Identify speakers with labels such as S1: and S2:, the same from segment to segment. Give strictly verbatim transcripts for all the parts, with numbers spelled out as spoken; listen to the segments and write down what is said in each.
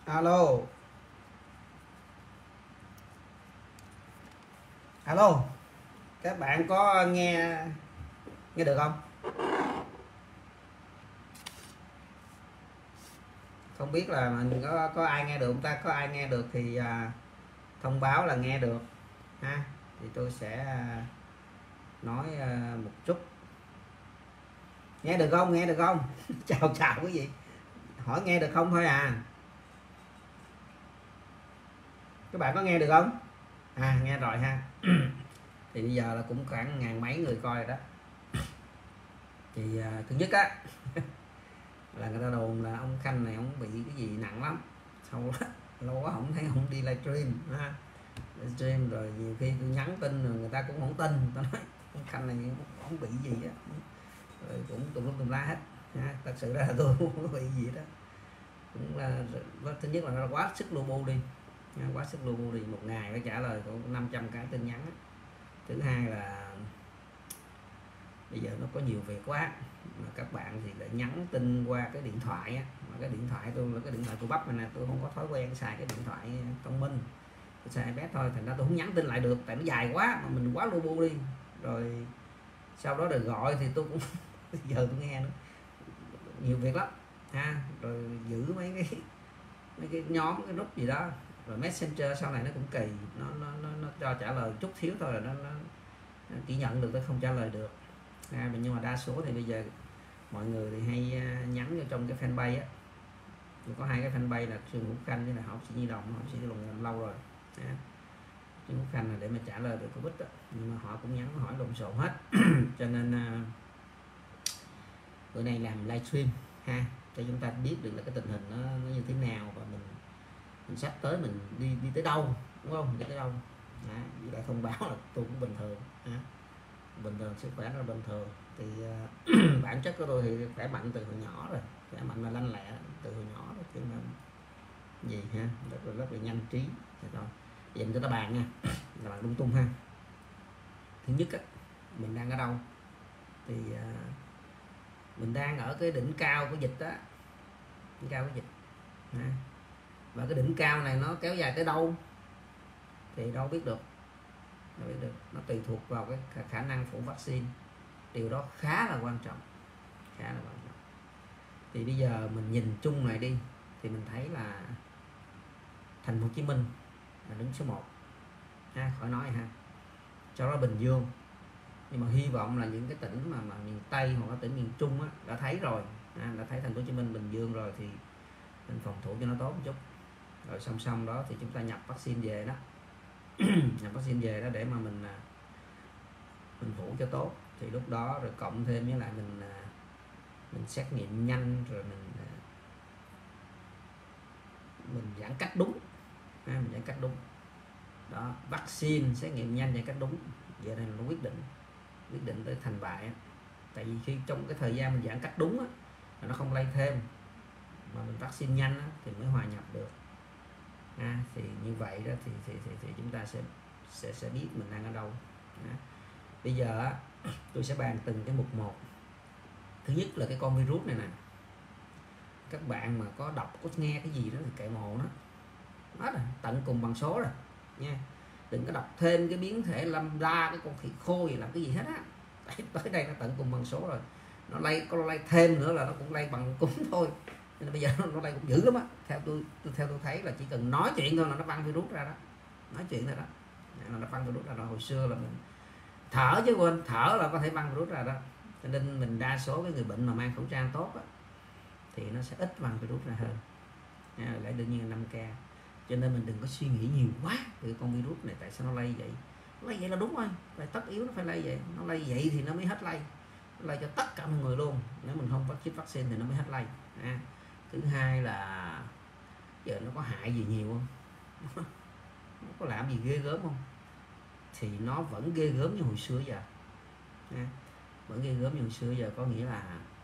S1: Alo. Alo. Các bạn có nghe nghe được không? Không biết là mình có có ai nghe được không ta? Có ai nghe được thì à, thông báo là nghe được ha. Thì tôi sẽ à, nói à, một chút. Nghe được không? Nghe được không? Chào chào quý vị. Hỏi nghe được không thôi à. Các bạn có nghe được không? À nghe rồi ha. Thì bây giờ là cũng khoảng ngàn mấy người coi rồi đó. Thì à, thứ nhất á là người ta đồn là ông Khanh này ông bị cái gì nặng lắm, sau đó lâu quá không thấy ông đi livestream ha, livestream rồi nhiều khi tôi nhắn tin rồi người ta cũng không tin, tôi nói ông Khanh này ông bị gì á, rồi cũng tùm lum tùm la hết ha. Thật sự ra là tôi không có bị gì đó, cũng là thứ nhất là nó quá sức lu bu đi, quá sức lu bu đi, một ngày phải trả lời có năm trăm cái tin nhắn. Thứ hai là bây giờ nó có nhiều việc quá mà các bạn thì lại nhắn tin qua cái điện thoại á, mà cái điện thoại tôi là cái điện thoại của bắp này nè, tôi không có thói quen xài cái điện thoại thông minh, tôi xài iPad thôi, thành ra tôi không nhắn tin lại được tại nó dài quá mà mình quá lu bu đi, rồi sau đó được gọi thì tôi cũng giờ tôi nghe nữa, nhiều việc lắm ha, rồi giữ mấy cái mấy cái nhóm cái group gì đó, rồi Messenger sau này nó cũng kỳ, nó nó nó, nó cho trả lời chút thiếu thôi là nó, nó, nó chỉ nhận được, tôi không trả lời được. À, nhưng mà đa số thì bây giờ mọi người thì hay nhắn vô trong cái fanpage á, có hai cái fanpage là Trương Hữu Khanh với là Học Sĩ Nhi Đồng. Học Sĩ Nhi Đồng làm lâu rồi à. Trương Hữu Khanh là để mà trả lời được Covid đó, nhưng mà họ cũng nhắn hỏi lộn xộn hết cho nên uh, bữa nay làm livestream ha, cho chúng ta biết được là cái tình hình nó, nó như thế nào, và mình mình sắp tới mình đi đi tới đâu, đúng không, đi tới đâu à, để thông báo là tôi cũng bình thường à. Bình thường, sức khỏe nó bình thường, thì uh, bản chất của tôi thì khỏe mạnh từ hồi nhỏ rồi, khỏe mạnh là lanh lẹ từ hồi nhỏ rồi, chứ mà gì ha, rất là rất là nhanh trí rồi. Vậy mình cho ta bàn nha, là bạn lung tung ha. Thứ nhất á, mình đang ở đâu thì uh, mình đang ở cái đỉnh cao của dịch đó, đỉnh cao của dịch ha. Và cái đỉnh cao này nó kéo dài tới đâu thì đâu biết được, đâu biết được, nó tùy thuộc vào cái khả năng phủ vaccine, điều đó khá là quan trọng, khá là quan trọng. Thì bây giờ mình nhìn chung này đi thì mình thấy là thành phố Hồ Chí Minh là đứng số một ha, khỏi nói ha, cho đó Bình Dương, nhưng mà hy vọng là những cái tỉnh mà, mà miền Tây hoặc là tỉnh miền Trung á, đã thấy rồi ha, đã thấy thành phố Hồ Chí Minh, Bình Dương rồi thì mình phòng thủ cho nó tốt một chút, rồi song song đó thì chúng ta nhập vaccine về đó nhập vaccine về đó để mà mình mình phủ cho tốt, thì lúc đó rồi cộng thêm với lại mình mình xét nghiệm nhanh, rồi mình mình giãn cách đúng ha, mình giãn cách đúng đó, vaccine, xét nghiệm nhanh, giãn cách đúng, vậy này nó quyết định quyết định tới thành bại. Tại vì khi trong cái thời gian mình giãn cách đúng á, là nó không lây thêm, mà mình vaccine nhanh á, thì mới hòa nhập được à, thì như vậy đó thì thì, thì, thì chúng ta sẽ sẽ sẽ biết mình đang ở đâu à. Bây giờ tôi sẽ bàn từng cái mục một. Thứ nhất là cái con virus này nè, các bạn mà có đọc có nghe cái gì đó thì kệ mồ nó hết rồi, tận cùng bằng số rồi nha, đừng có đọc thêm cái biến thể lambda, cái con khỉ khô gì làm cái gì hết á, tới đây nó tận cùng bằng số rồi, nó lây có lây thêm nữa là nó cũng lây bằng cúm thôi, nên bây giờ nó, nó lây cũng dữ lắm á. Theo tôi, tôi theo tôi thấy là chỉ cần nói chuyện thôi là nó văng virus ra đó, nói chuyện thôi đó là nó văng virus ra. Rồi hồi xưa là mình thở chứ quên, thở là có thể văng virus ra đó, cho nên mình đa số cái người bệnh mà mang khẩu trang tốt á, thì nó sẽ ít văng virus ra hơn à, lại đương nhiên là năm K, cho nên mình đừng có suy nghĩ nhiều quá về con virus này, tại sao nó lây vậy, nó lây vậy là đúng rồi, phải tất yếu nó phải lây vậy, nó lây vậy thì nó mới hết lây, nó lây cho tất cả mọi người luôn, nếu mình không có chích vaccine thì nó mới hết lây à. Thứ hai là giờ nó có hại gì nhiều không nó có làm gì ghê gớm không, thì nó vẫn ghê gớm như hồi xưa giờ à, vẫn ghê gớm như hồi xưa giờ, có nghĩa là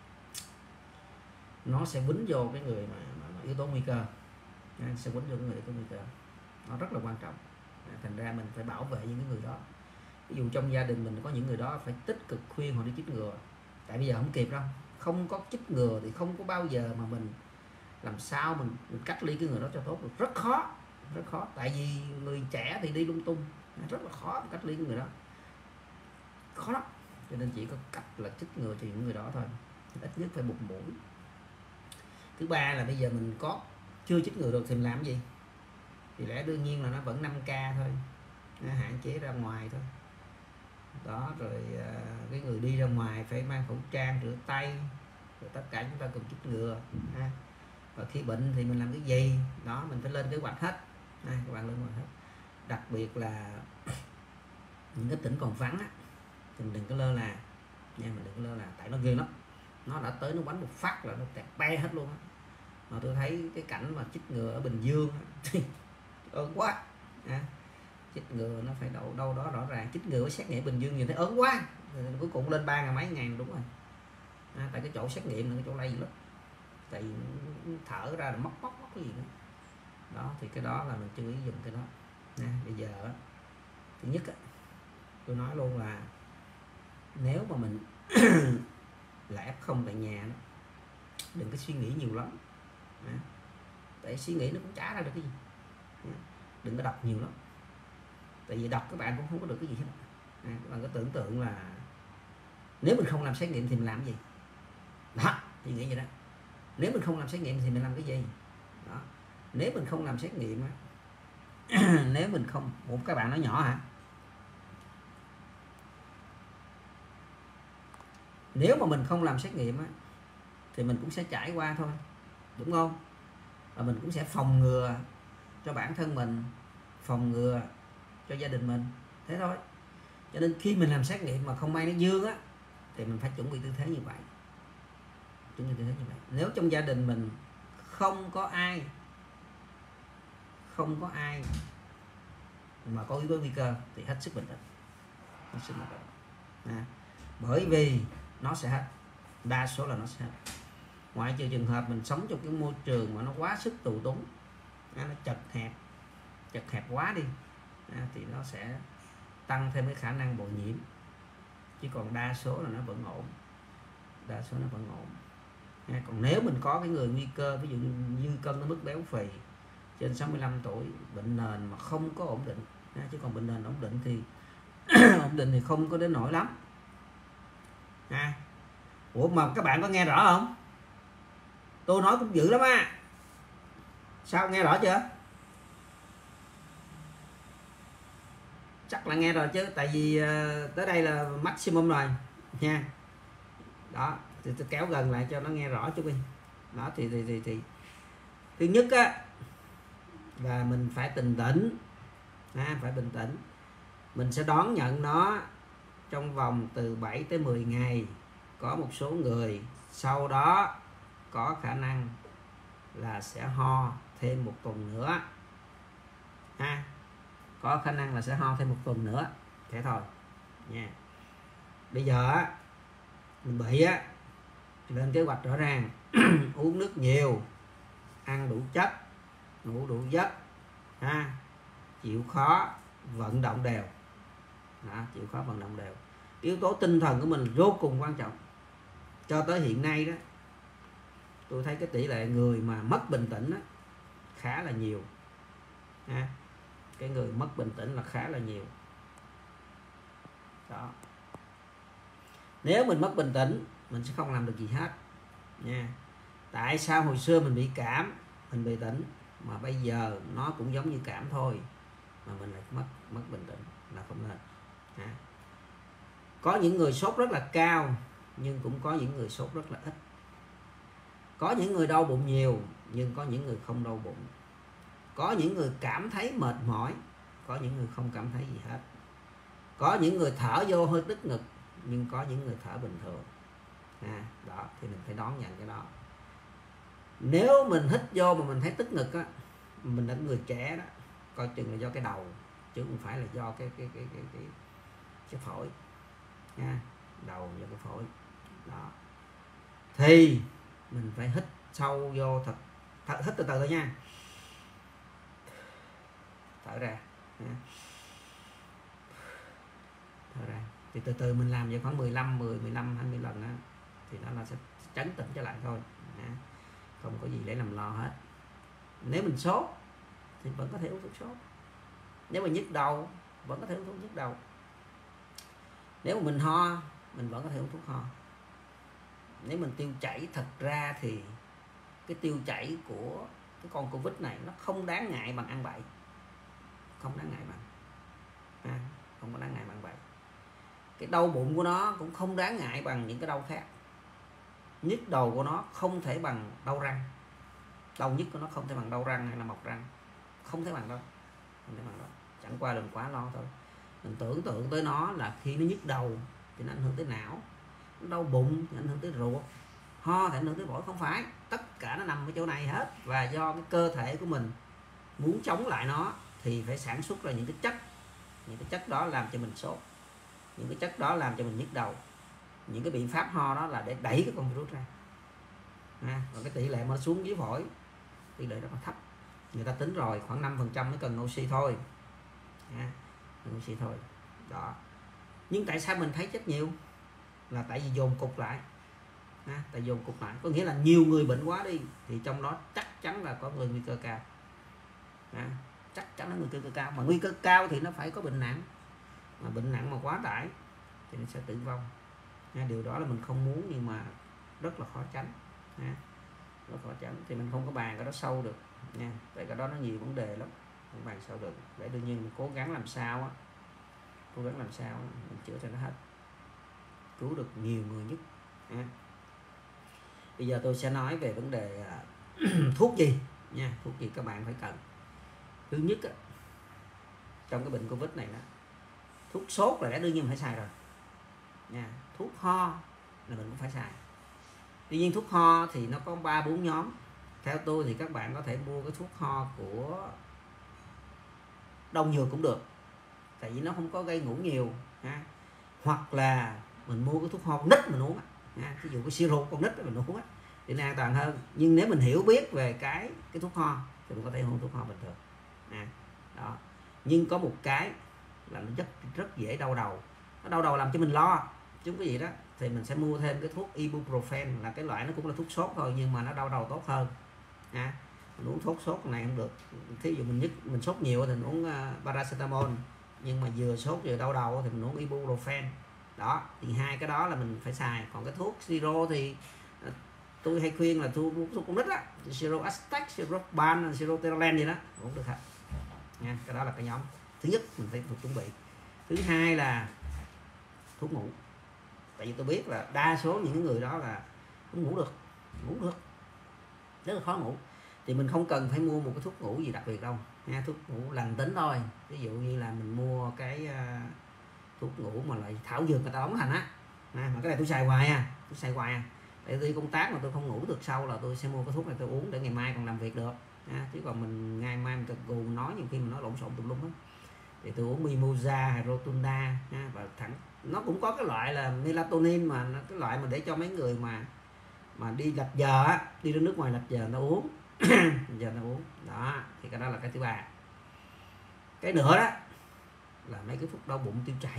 S1: nó sẽ quýnh vô cái người mà, mà, mà yếu tố nguy cơ à, sẽ quýnh vô cái người yếu tố nguy cơ, nó rất là quan trọng à, thành ra mình phải bảo vệ những cái người đó. Ví dụ trong gia đình mình có những người đó phải tích cực khuyên họ đi chích ngừa, tại bây giờ không kịp đâu, không có chích ngừa thì không có bao giờ mà mình làm sao mình, mình cách ly cái người đó cho tốt được, rất khó, rất khó. Tại vì người trẻ thì đi lung tung, rất là khó cách ly cái người đó, khó lắm. Cho nên chỉ có cách là chích ngừa cho những người đó thôi, ít nhất phải một mũi. Thứ ba là bây giờ mình có chưa chích ngừa được thì mình làm cái gì? Thì lẽ đương nhiên là nó vẫn năm K thôi, hạn chế ra ngoài thôi. Đó, rồi cái người đi ra ngoài phải mang khẩu trang, rửa tay, rồi tất cả chúng ta cùng chích ngừa ha. Và khi bệnh thì mình làm cái gì đó mình phải lên kế hoạch hết ha, các bạn lên kế hoạch hết. Đặc biệt là những cái tỉnh còn vắng á, thì mình đừng có lơ là nha, mình đừng có lơ là, tại nó ghê lắm, nó đã tới nó bắn một phát là nó tẹt be hết luôn á. Mà tôi thấy cái cảnh mà chích ngừa ở Bình Dương ớn quá à. Chích ngừa nó phải đâu đâu đó rõ ràng, chích ngừa với xét nghiệm Bình Dương nhìn thấy ớn quá, cuối cùng lên ba ngàn mấy ngàn đúng rồi à, tại cái chỗ xét nghiệm là cái chỗ lây lắm, tại vì thở ra là móc móc móc cái gì nữa đó, thì cái đó là mình chú ý dùng cái đó nè. Bây giờ thứ nhất tôi nói luôn là nếu mà mình là ép không tại nhà đó, đừng có suy nghĩ nhiều lắm à, tại suy nghĩ nó cũng chả ra được cái gì, đừng có đọc nhiều lắm, tại vì đọc các bạn cũng không có được cái gì hết à, các bạn có tưởng tượng là nếu mình không làm xét nghiệm thì mình làm cái gì đó, thì nghĩ vậy đó. Nếu mình không làm xét nghiệm thì mình làm cái gì đó, nếu mình không làm xét nghiệm nếu mình không, một các bạn nói nhỏ hả, nếu mà mình không làm xét nghiệm á, thì mình cũng sẽ trải qua thôi, đúng không? Và mình cũng sẽ phòng ngừa cho bản thân mình, phòng ngừa cho gia đình mình, thế thôi. Cho nên khi mình làm xét nghiệm mà không may nó dương á, thì mình phải chuẩn bị tư thế như vậy, chuẩn bị tư thế như vậy. Nếu trong gia đình mình không có ai không có ai mà có yếu tố nguy cơ thì hết sức bình tĩnh, hết sức bình tĩnh à, bởi vì nó sẽ hết, đa số là nó sẽ hết, ngoại trừ trường hợp mình sống trong cái môi trường mà nó quá sức tù túng à, nó chật hẹp chật hẹp quá đi à, thì nó sẽ tăng thêm cái khả năng bội nhiễm, chứ còn đa số là nó vẫn ổn, đa số nó vẫn ổn à, còn nếu mình có cái người nguy cơ, ví dụ như cân nó mức béo phì trên sáu mươi lăm tuổi, bệnh nền mà không có ổn định à, chứ còn bệnh nền ổn định thì ổn định thì không có đến nổi lắm à. Ủa mà các bạn có nghe rõ không? Tôi nói cũng dữ lắm á, sao nghe rõ chưa? Chắc là nghe rồi chứ, tại vì uh, tới đây là maximum rồi nha. Đó, thì tôi kéo gần lại cho nó nghe rõ chút đi. Đó thì thì thì, thì. Thứ nhất á là mình phải bình tĩnh à, phải bình tĩnh. Mình sẽ đón nhận nó trong vòng từ bảy tới mười ngày. Có một số người sau đó có khả năng là sẽ ho thêm một tuần nữa ha, có khả năng là sẽ ho thêm một tuần nữa, thế thôi nha. Bây giờ mình bị á, lên kế hoạch rõ ràng uống nước nhiều, ăn đủ chất, ngủ đủ giấc ha, chịu khó vận động đều đó, chịu khó vận động đều. Yếu tố tinh thần của mình vô cùng quan trọng. Cho tới hiện nay đó, tôi thấy cái tỷ lệ người mà mất bình tĩnh đó khá là nhiều ha. Cái người mất bình tĩnh là khá là nhiều đó. Nếu mình mất bình tĩnh mình sẽ không làm được gì hết nha. Tại sao hồi xưa mình bị cảm mình bị tỉnh, mà bây giờ nó cũng giống như cảm thôi mà mình lại mất mất bình tĩnh là không nên ha. Có những người sốt rất là cao nhưng cũng có những người sốt rất là ít. Có những người đau bụng nhiều nhưng có những người không đau bụng. Có những người cảm thấy mệt mỏi, có những người không cảm thấy gì hết. Có những người thở vô hơi tức ngực nhưng có những người thở bình thường à, đó thì mình phải đón nhận cái đó. Nếu mình hít vô mà mình thấy tức ngực á, mình là người trẻ đó, coi chừng là do cái đầu chứ không phải là do cái cái cái cái cái, cái phổi nha, đầu do cái phổi đó. Thì mình phải hít sâu vô thật, thật hít từ từ thôi nha, thở ra thở ra thì từ từ mình làm vậy khoảng mười lăm, mười, mười lăm, hai mươi lần á, thì nó là sẽ trấn tĩnh trở lại thôi. không có gì để làm lo hết. Nếu mình sốt thì vẫn có thể uống thuốc sốt, nếu mà nhức đầu vẫn có thể uống thuốc nhức đầu, nếu mà mình ho mình vẫn có thể uống thuốc ho. Nếu mình tiêu chảy, thật ra thì cái tiêu chảy của cái con Covid này nó không đáng ngại bằng ăn bậy, không đáng ngại bằng à, không có đáng ngại bằng bậy. Cái đau bụng của nó cũng không đáng ngại bằng những cái đau khác. Nhức đầu của nó không thể bằng đau răng, đau nhức của nó không thể bằng đau răng hay là mọc răng, không thể bằng đâu, không thể bằng đâu. Chẳng qua đừng quá lo thôi. Mình tưởng tượng tới nó là khi nó nhức đầu thì nó ảnh hưởng tới não, đau bụng thì ảnh hưởng tới ruột, ho thì ảnh hưởng tới phổi. Không phải, tất cả nó nằm ở chỗ này hết. Và do cái cơ thể của mình muốn chống lại nó thì phải sản xuất ra những cái chất, những cái chất đó làm cho mình sốt, những cái chất đó làm cho mình nhức đầu. Những cái biện pháp ho đó là để đẩy cái con virus ra à, và cái tỷ lệ mà xuống dưới phổi tỷ lệ rất là thấp. Người ta tính rồi khoảng năm phần trăm mới cần oxy thôi à, oxy thôi đó. Nhưng tại sao mình thấy chết nhiều? Là tại vì dồn cục lại à, tại dồn cục lại có nghĩa là nhiều người bệnh quá đi thì trong đó chắc chắn là có người nguy cơ cao à, chắc chắn là nguy cơ cao. Mà nguy cơ cao thì nó phải có bệnh nặng, mà bệnh nặng mà quá tải thì nó sẽ tử vong à, điều đó là mình không muốn nhưng mà rất là khó tránh à, rất khó tránh. Thì mình không có bàn cái đó sâu được nha, tại cái đó nó nhiều vấn đề lắm, không bàn sâu được. Để đương nhiên mình cố gắng làm sao á, cố gắng làm sao mình chữa cho nó hết, cứu được nhiều người nhất à. Bây giờ tôi sẽ nói về vấn đề uh, thuốc gì nha, thuốc gì các bạn phải cần. Thứ nhất á, trong cái bệnh Covid này đó, thuốc sốt là đã đương nhiên phải xài rồi nha. Thuốc ho là mình cũng phải xài. Tuy nhiên thuốc ho thì nó có ba bốn nhóm. Theo tôi thì các bạn có thể mua cái thuốc ho của đông dược cũng được, tại vì nó không có gây ngủ nhiều ha. Hoặc là mình mua cái thuốc ho con nít mình uống ha. Ví dụ cái siro con nít mình uống thì nó an toàn hơn. Nhưng nếu mình hiểu biết về cái cái thuốc ho thì mình có thể uống thuốc ho bình thường à, đó. Nhưng có một cái là nó rất rất dễ đau đầu, nó đau đầu làm cho mình lo chứ không có gì đó, thì mình sẽ mua thêm cái thuốc ibuprofen, là cái loại nó cũng là thuốc sốt thôi nhưng mà nó đau đầu tốt hơn à. Mình uống thuốc sốt này không được, thí dụ mình nhất mình sốt nhiều thì mình uống uh, paracetamol, nhưng mà vừa sốt vừa đau đầu thì mình uống ibuprofen đó. Thì hai cái đó là mình phải xài. Còn cái thuốc siro thì uh, tôi hay khuyên là thuốc thuốc con nít á, siro Aztec, siro Ban, siro Teralen gì đó uống được hết nha. Cái đó là cái nhóm thứ nhất mình phải chuẩn bị. Thứ hai là thuốc ngủ. Tại vì tôi biết là đa số những người đó là không ngủ được, ngủ được rất là khó ngủ, thì mình không cần phải mua một cái thuốc ngủ gì đặc biệt đâu nha. Thuốc ngủ lành tính thôi, ví dụ như là mình mua cái uh, thuốc ngủ mà lại thảo dược người ta đóng thành á à, mà cái này tôi xài hoài à, tôi xài hoài à. Tại tôi công tác mà tôi không ngủ được sau là tôi sẽ mua cái thuốc này tôi uống để ngày mai còn làm việc được à. Chứ còn mình ngày mai mình gù nói nhiều khi mình nói lộn xộn tùm lum hết, thì tôi uống Mimosa hay Rotunda ha. Và thẳng nó cũng có cái loại là melatonin, mà nó cái loại mà để cho mấy người mà mà đi lệch giờ á, đi ra nước ngoài lệch giờ nó uống giờ nó uống đó. Thì cái đó là cái thứ ba. Cái nữa đó là mấy cái thuốc đau bụng tiêu chảy,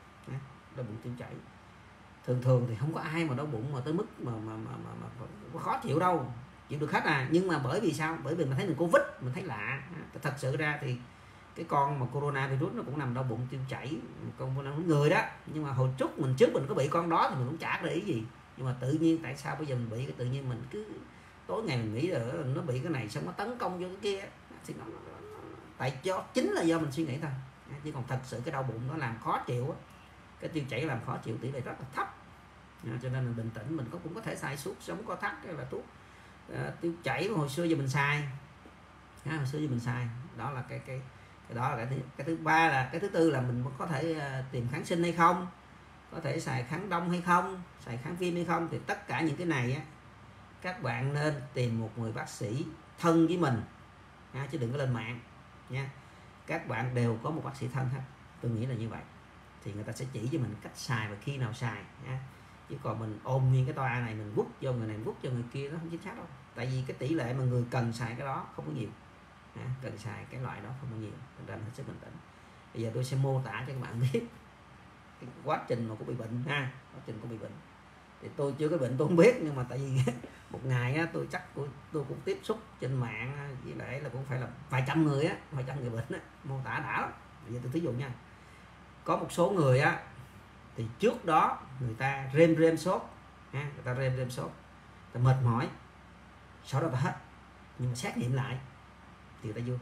S1: đau bụng tiêu chảy thường thường thì không có ai mà đau bụng mà tới mức mà mà mà, mà, mà, mà khó chịu đâu, chịu được hết à. Nhưng mà bởi vì sao? Bởi vì mình thấy mình Covid mình thấy lạ. Thật sự ra thì cái con mà corona virus nó cũng nằm đau bụng tiêu chảy, con người đó. Nhưng mà hồi trước mình trước mình có bị con đó thì mình cũng chả để ý gì. Nhưng mà tự nhiên tại sao bây giờ mình bị cái tự nhiên mình cứ tối ngày mình nghĩ là nó bị cái này xong nó tấn công vô cái kia, thì nó, nó, nó tại cho chính là do mình suy nghĩ thôi. Chứ còn thật sự cái đau bụng nó làm khó chịu, cái tiêu chảy làm khó chịu tỷ lệ rất là thấp. Cho nên mình bình tĩnh, mình có cũng có thể xài thuốc sống co thắt hay là thuốc uh, tiêu chảy hồi xưa giờ mình xài à, hồi xưa giờ mình xài đó là cái cái cái đó là cái thứ, cái thứ ba. Là cái thứ tư là mình có thể uh, tìm kháng sinh hay không, có thể xài kháng đông hay không, xài kháng viêm hay không. Thì tất cả những cái này á, các bạn nên tìm một người bác sĩ thân với mình nha, chứ đừng có lên mạng nha. Các bạn đều có một bác sĩ thân hết, tôi nghĩ là như vậy, thì người ta sẽ chỉ cho mình cách xài và khi nào xài nha. Chứ còn mình ôm nguyên cái toa này mình quất cho người này quất cho người kia nó không chính xác đâu. Tại vì cái tỷ lệ mà người cần xài cái đó không có nhiều nha, cần xài cái loại đó không có nhiều, nên hết sức bình tĩnh. Bây giờ tôi sẽ mô tả cho các bạn biết cái quá trình mà của bị bệnh ha, quá trình của bị bệnh. Thì tôi chưa có bệnh tôi không biết, nhưng mà tại vì một ngày á, tôi chắc tôi, tôi cũng tiếp xúc trên mạng với lại là cũng phải là vài trăm người á, vài trăm người bệnh á, mô tả đã lắm. Bây giờ tôi thí dụ nha, có một số người á thì trước đó người ta rem rem sốt ha, người ta rem rem sốt, ta mệt mỏi, sau đó ta hết, nhưng mà xét nghiệm lại thì ta vô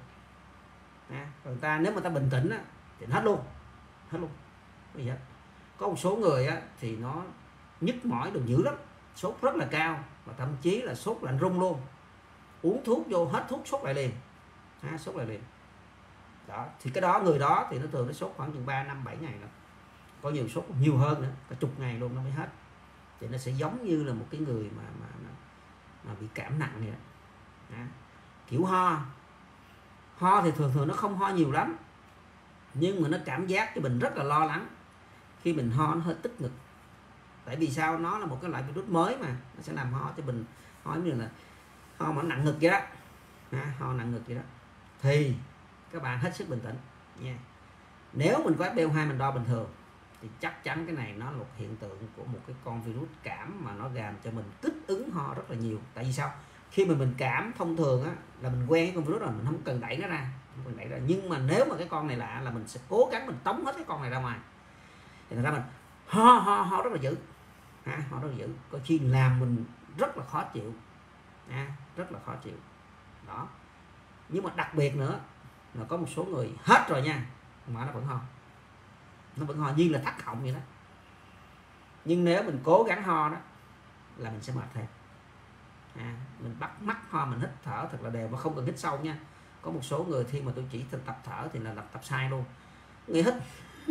S1: ha. Còn người ta nếu mà ta bình tĩnh á thì hết luôn, hết luôn. Bây có một số người á thì nó nhức mỏi đồ dữ lắm, sốt rất là cao và thậm chí là sốt lạnh run luôn, uống thuốc vô hết thuốc sốt lại liền ha, sốt lại liền đó. Thì cái đó người đó thì nó thường nó sốt khoảng chừng ba năm bảy ngày rồi, có nhiều sốt nhiều hơn nữa, cả chục ngày luôn nó mới hết. Thì nó sẽ giống như là một cái người mà mà, mà, mà bị cảm nặng vậy đó. Kiểu ho ho thì thường thường nó không ho nhiều lắm, nhưng mà nó cảm giác cho mình rất là lo lắng khi mình ho, nó hơi tức ngực. Tại vì sao? Nó là một cái loại virus mới mà nó sẽ làm ho cho mình, ho như là ho mà nặng ngực vậy đó ha, ho nặng ngực vậy đó. Thì các bạn hết sức bình tĩnh nha. Nếu mình có ép pê o hai mình đo bình thường thì chắc chắn cái này nó là một hiện tượng của một cái con virus cảm mà nó làm cho mình kích ứng ho rất là nhiều. Tại vì sao? Khi mà mình cảm thông thường á là mình quen cái con virus rồi, mình không cần đẩy nó ra, không cần đẩy ra. Nhưng mà nếu mà cái con này lạ là mình sẽ cố gắng mình tống hết cái con này ra ngoài, thì thành ra mình ho ho ho rất là dữ ha, ho rất là dữ, có khi làm mình rất là khó chịu ha, rất là khó chịu đó. Nhưng mà đặc biệt nữa là có một số người hết rồi nha mà nó vẫn ho, nó vẫn ho như là thắt họng vậy đó. Nhưng nếu mình cố gắng ho đó là mình sẽ mệt thêm à, mình bắt mắt ho, mình hít thở thật là đều và không cần hít sâu nha. Có một số người khi mà tôi chỉ tập thở thì là tập, tập sai luôn. Người hít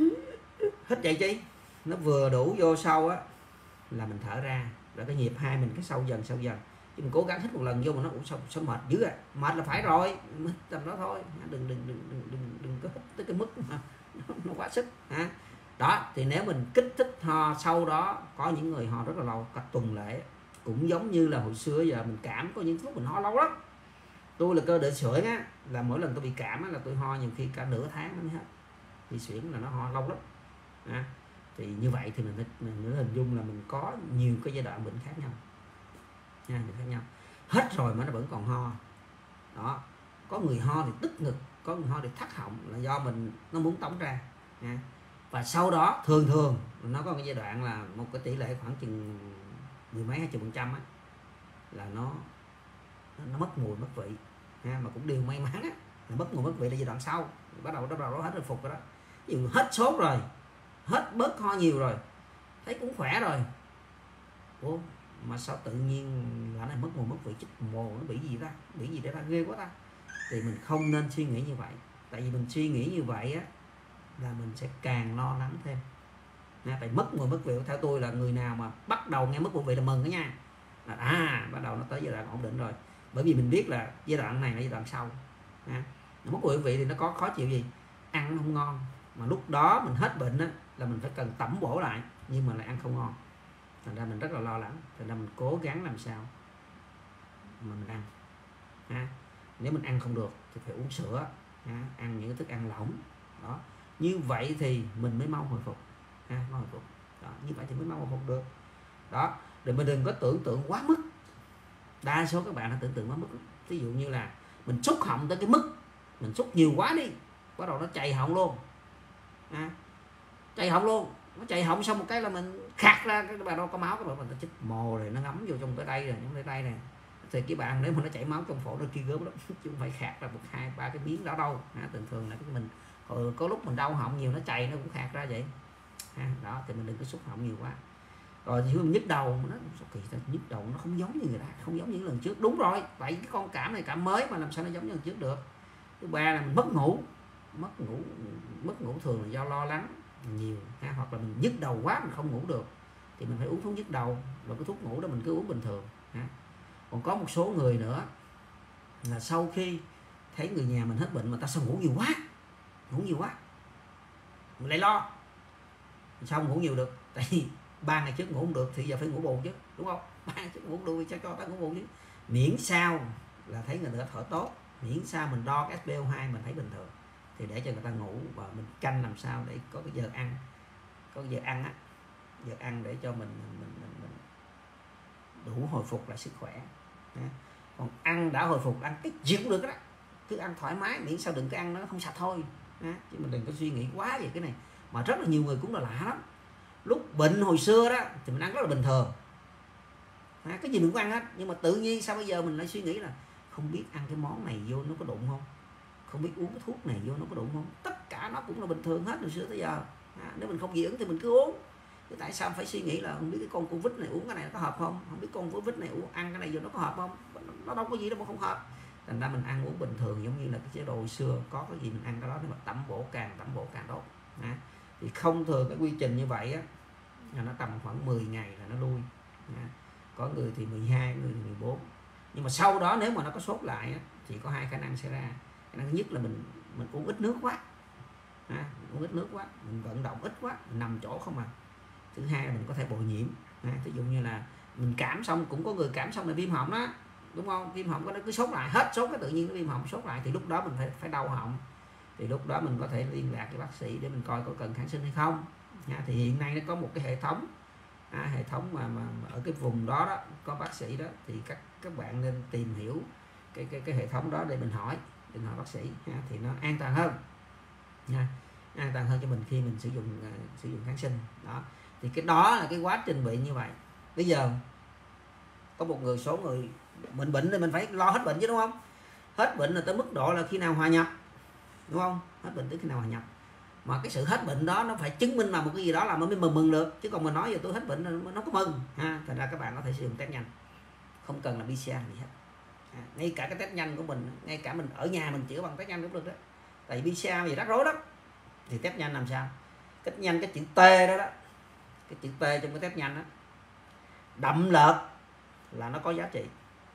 S1: hít vậy chứ nó vừa đủ vô sâu á là mình thở ra, rồi cái nhịp hai mình cái sâu dần sâu dần. Chứ mình cố gắng hít một lần vô mà nó cũng sao, sao mệt dữ à, mệt là phải rồi, hít tầm đó thôi, đừng đừng đừng đừng đừng, đừng có hít tới cái mức mà nó, nó quá sức ha. Đó thì nếu mình kích thích ho sâu đó, có những người ho rất là lâu, cả tuần lễ, cũng giống như là hồi xưa giờ mình cảm có những lúc mình ho lâu lắm. Tôi là cơ địa sưởi á, là mỗi lần tôi bị cảm á, là tôi ho nhiều khi cả nửa tháng nó mới hết. Bị suyễn là nó ho lâu lắm à. Thì như vậy thì mình mình hình dung là mình có nhiều cái giai đoạn bệnh khác nhau nha, bệnh khác nhau. Hết rồi mà nó vẫn còn ho đó. Có người ho thì tức ngực, có người ho thì thắt họng là do mình nó muốn tống ra nha. Và sau đó thường thường nó có cái giai đoạn là một cái tỷ lệ khoảng chừng mười mấy hai chục phần trăm á, là nó nó mất mùi mất vị ha. Mà cũng điều may mắn á, là mất mùi mất vị là giai đoạn sau, bắt đầu bắt đầu nó hết hồi phục rồi đó. Ví dụ hết sốt rồi, hết bớt ho nhiều rồi, thấy cũng khỏe rồi, ủa mà sao tự nhiên là này mất mùi mất vị, chích mồ nó bị gì ta, bị gì để ta ghê quá ta. Thì mình không nên suy nghĩ như vậy. Tại vì mình suy nghĩ như vậy á là mình sẽ càng lo lắng thêm nha. Tại mất mùi mất vị theo tôi là người nào mà bắt đầu nghe mất mùi vị là mừng đó nha, là à bắt đầu nó tới giai đoạn ổn định rồi. Bởi vì mình biết là giai đoạn này là giai đoạn sau ha. Mất mùi vị thì nó có khó chịu gì, ăn không ngon, mà lúc đó mình hết bệnh á là mình phải cần tẩm bổ lại, nhưng mà lại ăn không ngon, thành ra mình rất là lo lắng. Thành ra mình cố gắng làm sao mà mình ăn ha. Nếu mình ăn không được thì phải uống sữa ha, ăn những cái thức ăn lỏng đó. Như vậy thì mình mới mau hồi phục ha, mau hồi phục đó. Như vậy thì mới mau hồi phục được đó. Rồi mình đừng có tưởng tượng quá mức. Đa số các bạn đã tưởng tượng quá mức. Ví dụ như là mình xúc họng tới cái mức mình xúc nhiều quá đi, bắt đầu nó chày họng luôn à, chày họng luôn, nó chày họng xong một cái là mình khạc ra, cái bà đâu có máu, các bạn mình chích mồ rồi nó ngấm vô trong tới đây rồi, trong tới đây này. Thì cái bạn nếu mà nó chảy máu trong phổi nó kia gớm lắm, chứ không phải khạc ra một hai ba cái miếng đó đâu ha. Thường thường là cái mình hồi có lúc mình đau họng nhiều nó chày nó cũng khạc ra vậy ha. Đó thì mình đừng có xúc họng nhiều quá. Rồi thì nhức đầu, nó kỳ ta, nhức đầu nó không giống như người ta, không giống như lần trước. Đúng rồi, vậy cái con cảm này cảm mới mà làm sao nó giống như lần trước được. Thứ ba là mình mất ngủ, mất ngủ mất ngủ thường là do lo lắng nhiều ha, hoặc là mình nhức đầu quá mình không ngủ được thì mình phải uống thuốc nhức đầu, và cái thuốc ngủ đó mình cứ uống bình thường ha. Còn có một số người nữa là sau khi thấy người nhà mình hết bệnh mà ta sao ngủ nhiều quá, ngủ nhiều quá mình lại lo sao ngủ nhiều được. Tại vì ba ngày trước ngủ không được thì giờ phải ngủ bù chứ, đúng không? Ba ngày trước ngủ được thì cho cho ta ngủ bù chứ. Miễn sao là thấy người ta thở tốt, miễn sao mình đo cái ét pê o hai mình thấy bình thường thì để cho người ta ngủ, và mình canh làm sao để có cái giờ ăn, có cái giờ ăn á, giờ ăn để cho mình mình, mình, mình đủ hồi phục lại sức khỏe. Còn ăn đã hồi phục, ăn cái gì cũng được đó, cứ ăn thoải mái, miễn sao đừng cái ăn nó không sạch thôi, chứ mình đừng có suy nghĩ quá về cái này. Mà rất là nhiều người cũng là lạ lắm, lúc bệnh hồi xưa đó thì mình ăn rất là bình thường, cái gì mình cũng ăn hết, nhưng mà tự nhiên sao bây giờ mình lại suy nghĩ là không biết ăn cái món này vô nó có đụng không, không biết uống cái thuốc này vô nó có đụng không. Tất cả nó cũng là bình thường hết từ xưa tới giờ. À, nếu mình không dị ứng thì mình cứ uống. Chứ tại sao phải suy nghĩ là không biết cái con Covid này uống cái này nó có hợp không, không biết con Covid này uống ăn cái này vô nó có hợp không, nó đâu có gì đâu mà không hợp. Thành ra mình ăn uống bình thường, giống như là cái chế độ hồi xưa, có cái gì mình ăn cái đó, nhưng mà tẩm bổ càng tẩm bổ càng tốt. À, thì không thường cái quy trình như vậy á, là nó tầm khoảng mười ngày là nó lui. À, có người thì mười hai, người thì mười bốn. Nhưng mà sau đó nếu mà nó có sốt lại á, thì có hai khả năng xảy ra. Khả năng thứ nhất là mình mình uống ít nước quá, à, uống ít nước quá, mình vận động ít quá, mình nằm chỗ không à. Thứ hai là mình có thể bội nhiễm. À, ví dụ như là mình cảm xong, cũng có người cảm xong là viêm họng đó, đúng không? Viêm họng có nó cứ sốt lại, hết sốt cái tự nhiên nó viêm họng sốt lại, thì lúc đó mình phải phải đau họng. Thì lúc đó mình có thể liên lạc với bác sĩ để mình coi có cần kháng sinh hay không. À, thì hiện nay nó có một cái hệ thống, à, hệ thống mà, mà, mà ở cái vùng đó đó có bác sĩ đó, thì các các bạn nên tìm hiểu cái cái cái hệ thống đó để mình hỏi, để hỏi bác sĩ. À, thì nó an toàn hơn, nha, an toàn hơn cho mình khi mình sử dụng uh, sử dụng kháng sinh đó. Thì cái đó là cái quá trình bị như vậy. Bây giờ có một người số người mình bệnh thì mình phải lo hết bệnh chứ, đúng không? Hết bệnh là tới mức độ là khi nào hòa nhập, đúng không? Hết bệnh tới khi nào hòa nhập. Mà cái sự hết bệnh đó nó phải chứng minh là một cái gì đó là mới mừng mừng được, chứ còn mình nói giờ tôi hết bệnh nó có mừng ha. Thành ra các bạn có thể sử dụng test nhanh, không cần là pê xê rờ gì hết. À, ngay cả cái test nhanh của mình, ngay cả mình ở nhà mình chữa bằng test nhanh cũng được đó. Tại vì pê xê rờ gì rắc rối lắm. Thì test nhanh làm sao? Test nhanh cái chữ T đó đó, cái chữ T trong cái test nhanh đó, đậm lợt là nó có giá trị.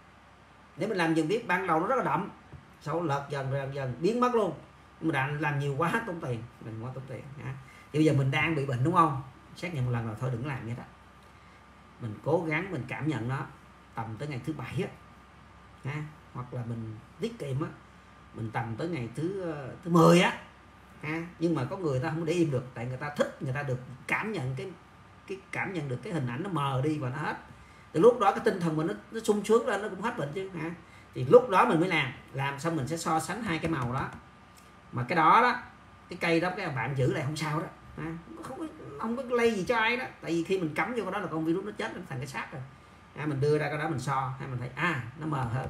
S1: Nếu mình làm dừng biết ban đầu nó rất là đậm, sau lợt dần dần dần biến mất luôn. Mình làm, làm nhiều quá tốn tiền, mình quá tốn tiền. Ha. Thì bây giờ mình đang bị bệnh, đúng không? Xét nghiệm một lần rồi thôi đừng làm vậy đó. Mình cố gắng mình cảm nhận nó tầm tới ngày thứ bảy á, ha. Hoặc là mình tiết kiệm á, mình tầm tới ngày thứ thứ mười á, ha. Nhưng mà có người ta không để im được, tại người ta thích, người ta được cảm nhận cái cái cảm nhận được cái hình ảnh nó mờ đi và nó hết. Từ lúc đó cái tinh thần mình nó, nó sung sướng lên, nó cũng hết bệnh chứ, ha. Thì lúc đó mình mới làm, làm xong mình sẽ so sánh hai cái màu đó. Mà cái đó đó, cái cây đó cái bạn giữ lại không sao đó, à, không có không có lây gì cho ai đó. Tại vì khi mình cắm vô cái đó là con virus nó chết, nó thành cái xác rồi. À, mình đưa ra cái đó mình so, hay mình thấy à nó mờ hơn,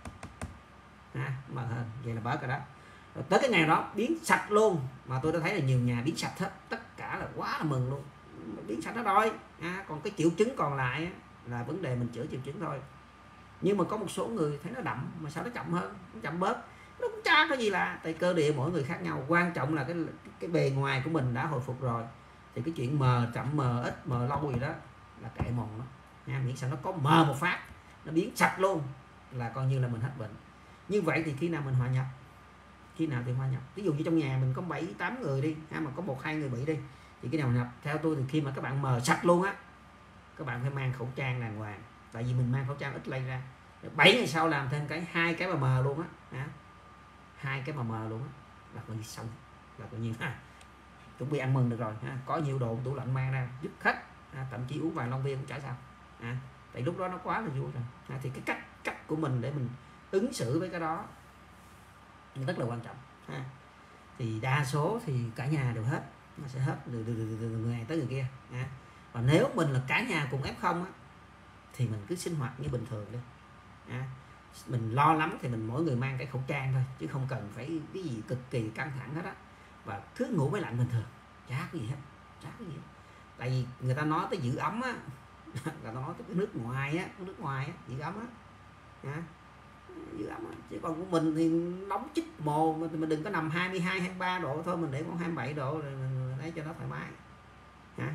S1: à, mờ hơn, vậy là bớt cái đó. Rồi tới cái ngày đó biến sạch luôn, mà tôi đã thấy là nhiều nhà biến sạch hết, tất cả là quá là mừng luôn, biến sạch hết rồi. À, còn cái triệu chứng còn lại là vấn đề mình chữa triệu chứng thôi. Nhưng mà có một số người thấy nó đậm mà sao nó chậm hơn, nó chậm bớt, nó cũng chả có gì lạ. Tại cơ địa mỗi người khác nhau, quan trọng là cái cái bề ngoài của mình đã hồi phục rồi, thì cái chuyện mờ chậm mờ ít mờ lâu gì đó là kệ mòn nó nha. Miễn sao nó có mờ một phát, nó biến sạch luôn là coi như là mình hết bệnh. Như vậy thì khi nào mình hòa nhập, khi nào thì hòa nhập. Ví dụ như trong nhà mình có bảy tám người đi, ha, mà có một hai người bị đi, thì cái nào nhập. Theo tôi thì khi mà các bạn mờ sạch luôn á, các bạn phải mang khẩu trang đàng hoàng, tại vì mình mang khẩu trang ít lây ra. Bảy ngày sau làm thêm cái hai cái mà mờ luôn á, hai cái mà mờ luôn á, là coi như xong, là coi như ha, chuẩn bị ăn mừng được rồi. Ha. Có nhiều đồ tủ lạnh mang ra giúp khách, ha, thậm chí uống vài lon bia cũng chả sao. À, tại lúc đó nó quá là vui rồi. À, thì cái cách cách của mình để mình ứng xử với cái đó rất là quan trọng. Ha. Thì đa số thì cả nhà đều hết, nó sẽ hết từ, từ, từ, từ người này tới người kia. À. Và nếu mình là cả nhà cùng ép không á, thì mình cứ sinh hoạt như bình thường đi. À. Mình lo lắm thì mình mỗi người mang cái khẩu trang thôi, chứ không cần phải cái gì cực kỳ căng thẳng hết á. Và cứ ngủ máy lạnh bình thường, chả có gì hết, chả có gì hết. Tại vì người ta nói tới giữ ấm á, người ta nói tới cái nước ngoài á, cái nước ngoài á, giữ ấm á, à, giữ ấm á. Chứ còn của mình thì nóng chích mồ, mà mình đừng có nằm hai mươi hai, hai mươi ba độ thôi, mình để con hai mươi bảy độ rồi mình lấy cho nó thoải mái. Hả?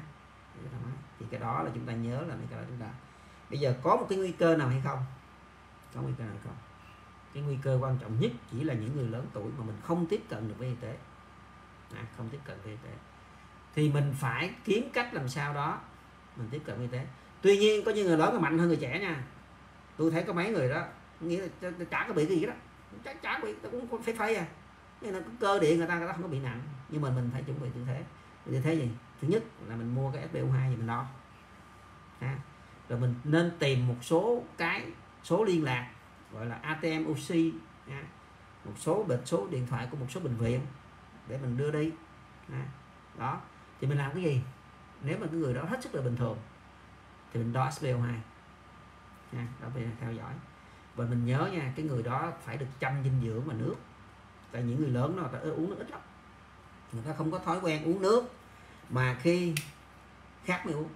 S1: Thì cái đó là chúng ta nhớ là cái đó chúng ta. Bây giờ có một cái nguy cơ nào hay không? Có nguy cơ nào hay không? Cái nguy cơ quan trọng nhất chỉ là những người lớn tuổi mà mình không tiếp cận được với y tế. À, không tiếp cận với y tế thì mình phải kiếm cách làm sao đó mình tiếp cận y tế. Tuy nhiên có những người lớn là mạnh hơn người trẻ nha. Tôi thấy có mấy người đó nghĩa là chả có bị cái gì đó, chả, chả bị, nó cũng phải phây à. Nhưng là cơ địa người ta người ta không có bị nặng, nhưng mà mình phải chuẩn bị tư thế. Tư thế gì? Thứ nhất là mình mua cái ép pê o hai gì mình đo. À, rồi mình nên tìm một số cái số liên lạc gọi là a tê em o xê, một số bệnh số điện thoại của một số bệnh viện để mình đưa đi. Đó thì mình làm cái gì? Nếu mà cái người đó hết sức là bình thường thì mình đo ét pê o hai nha, đó phải theo dõi. Và mình nhớ nha, cái người đó phải được chăm dinh dưỡng và nước. Tại những người lớn nó ta uống nước ít lắm, người ta không có thói quen uống nước, mà khi khát mới uống.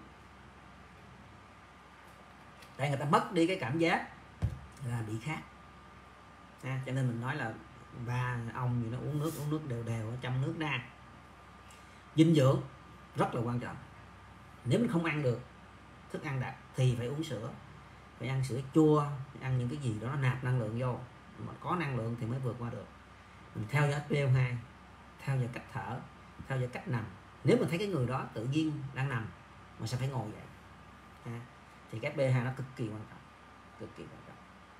S1: Tại người ta mất đi cái cảm giác là bị khát. À, cho nên mình nói là ba ông gì nó uống nước uống nước đều đều, chăm nước ra. Dinh dưỡng rất là quan trọng. Nếu mình không ăn được thức ăn đặc thì phải uống sữa, phải ăn sữa chua, phải ăn những cái gì đó nó nạp năng lượng vô, mà có năng lượng thì mới vượt qua được. Mình theo dõi ét pê o hai, theo dõi cách thở, theo dõi cách nằm. Nếu mình thấy cái người đó tự nhiên đang nằm mà sẽ phải ngồi dậy, à, thì cái ét pê o hai nó cực kỳ quan trọng, cực kỳ quan trọng.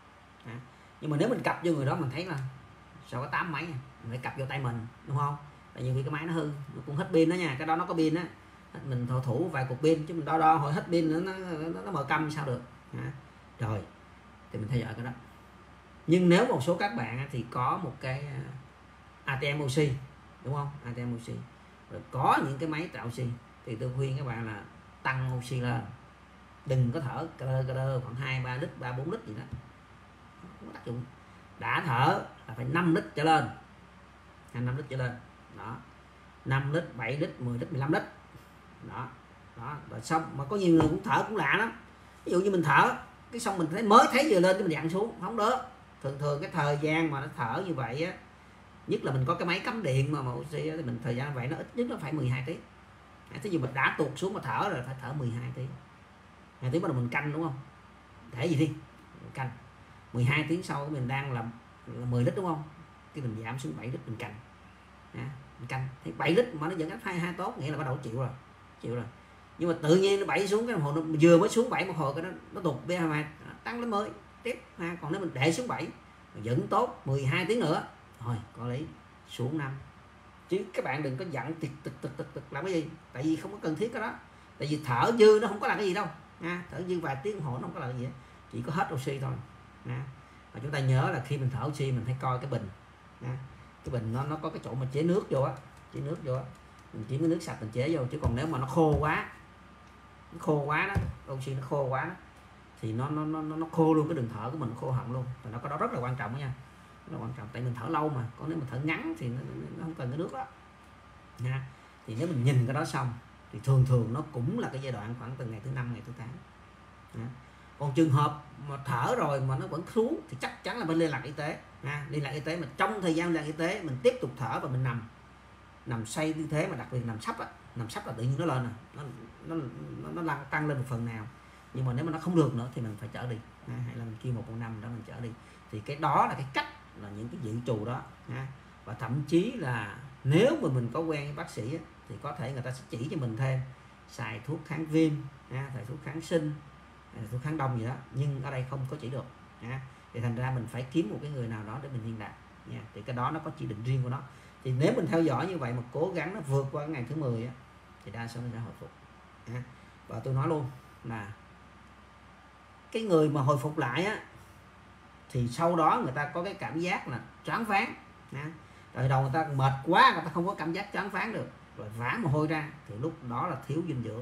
S1: À, nhưng mà nếu mình cặp vô người đó mình thấy là sao có tám máy, mình phải cặp vô tay mình, đúng không? Tại vì cái máy nó hư, nó cũng hết pin đó nha, cái đó nó có pin á, mình thổ thủ vài cục pin chứ mình đo đo hồi hết pin nữa nó nó, nó mở câm sao được. À, rồi thì mình theo dõi cái đó. Nhưng nếu một số các bạn thì có một cái a tê em o xê, đúng không? a tê em o xê rồi có những cái máy tạo oxy thì tôi khuyên các bạn là tăng oxy lên, đừng có thở cà đơ cà đơ khoảng hai ba lít, ba bốn lít gì đó, không có tác dụng. Đã thở là phải năm lít trở lên, năm lít trở lên đó, năm lít, bảy lít, mười lít, mười lăm lít đó. Đó rồi xong. Mà có nhiều người cũng thở cũng lạ lắm, ví dụ như mình thở cái xong mình thấy mới thấy vừa lên cái mình dặn xuống, không được. Thường thường cái thời gian mà nó thở như vậy á, nhất là mình có cái máy cắm điện mà, mà oxy á, thì mình thời gian vậy nó ít nhất nó phải mười hai tiếng. Thế gì mình đã tụt xuống mà thở rồi phải thở mười hai tiếng. mười hai tiếng bắt đầu mình canh, đúng không? Để gì đi mình canh mười hai tiếng sau mình đang là, là mười lít, đúng không? Cái mình giảm xuống bảy lít mình canh. À, mình canh thấy bảy lít mà nó vẫn ép hai hai tốt, nghĩa là bắt đầu chịu rồi, chịu rồi. Nhưng mà tự nhiên nó bảy xuống cái đồng hồ, nó vừa mới xuống bảy một hồi cái nó nó tụt pê hai tăng lên mới tiếp. Ha, còn nếu mình để xuống bảy vẫn tốt mười hai tiếng nữa thôi có lý xuống năm. Chứ các bạn đừng có dặn tịch tịch tịch tịch làm cái gì, tại vì không có cần thiết cái đó. Tại vì thở dư nó không có là cái gì đâu. Ha, thở dư vài tiếng đồng hồ nó không có là cái gì, chỉ có hết oxy thôi. Ha, và chúng ta nhớ là khi mình thở oxy mình phải coi cái bình. Ha, cái bình nó nó có cái chỗ mà chế nước vô á, chế nước vô á, mình chỉ cái nước sạch mình chế vô. Chứ còn nếu mà nó khô quá, nó khô quá đó, oxy nó khô quá đó, thì nó nó nó nó khô luôn cái đường thở của mình, khô họng luôn. Và nó có đó rất là quan trọng đó nha, rất là quan trọng. Tại mình thở lâu mà, còn nếu mình thở ngắn thì nó, nó không cần cái nước đó nha. Thì nếu mình nhìn cái đó xong thì thường thường nó cũng là cái giai đoạn khoảng từ ngày thứ năm, ngày thứ tám. Còn trường hợp mà thở rồi mà nó vẫn xuống thì chắc chắn là phải liên lạc y tế. Ha, liên lạc y tế. Mà trong thời gian liên lạc y tế mình tiếp tục thở và mình nằm nằm xoay tư thế, mà đặc biệt nằm sấp á, nằm sấp là tự nhiên nó lên, nó nó nó, nó tăng lên một phần nào. Nhưng mà nếu mà nó không được nữa thì mình phải chở đi. Ha, hay là mình kêu một con năm đó mình chở đi. Thì cái đó là cái cách, là những cái dự trù đó. Ha, và thậm chí là nếu mà mình có quen với bác sĩ á, thì có thể người ta sẽ chỉ cho mình thêm xài thuốc kháng viêm, ha, xài thuốc kháng sinh, thuốc kháng đông gì đó. Nhưng ở đây không có chỉ được. Ha, thì thành ra mình phải kiếm một cái người nào đó để mình liên lạc nha. Thì cái đó nó có chỉ định riêng của nó. Thì nếu mình theo dõi như vậy mà cố gắng nó vượt qua cái ngày thứ mười á, thì đa số nó sẽ hồi phục. Ha, và tôi nói luôn là cái người mà hồi phục lại á, thì sau đó người ta có cái cảm giác là choáng váng. Từ đầu người ta mệt quá, người ta không có cảm giác choáng váng được, rồi vã mồ hôi ra, thì lúc đó là thiếu dinh dưỡng,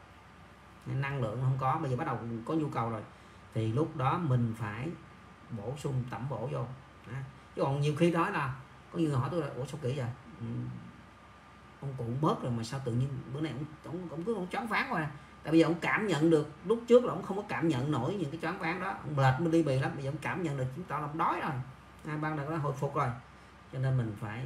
S1: năng lượng không có. Bây giờ bắt đầu có nhu cầu rồi thì lúc đó mình phải bổ sung tẩm bổ vô. Chứ còn nhiều khi đó là có nhiều người hỏi tôi là ủa sao kỹ vậy, ừ, ông cụ bớt rồi mà sao tự nhiên bữa nay ông ông, ông cứ ông choáng váng rồi. Tại bây giờ ông cảm nhận được, lúc trước là ông không có cảm nhận nổi những cái choáng váng đó, ông mệt mới đi bì lắm. Bây giờ ông cảm nhận được, chứng tỏ là ông đói rồi, à, ban đầu nó hồi phục rồi. Cho nên mình phải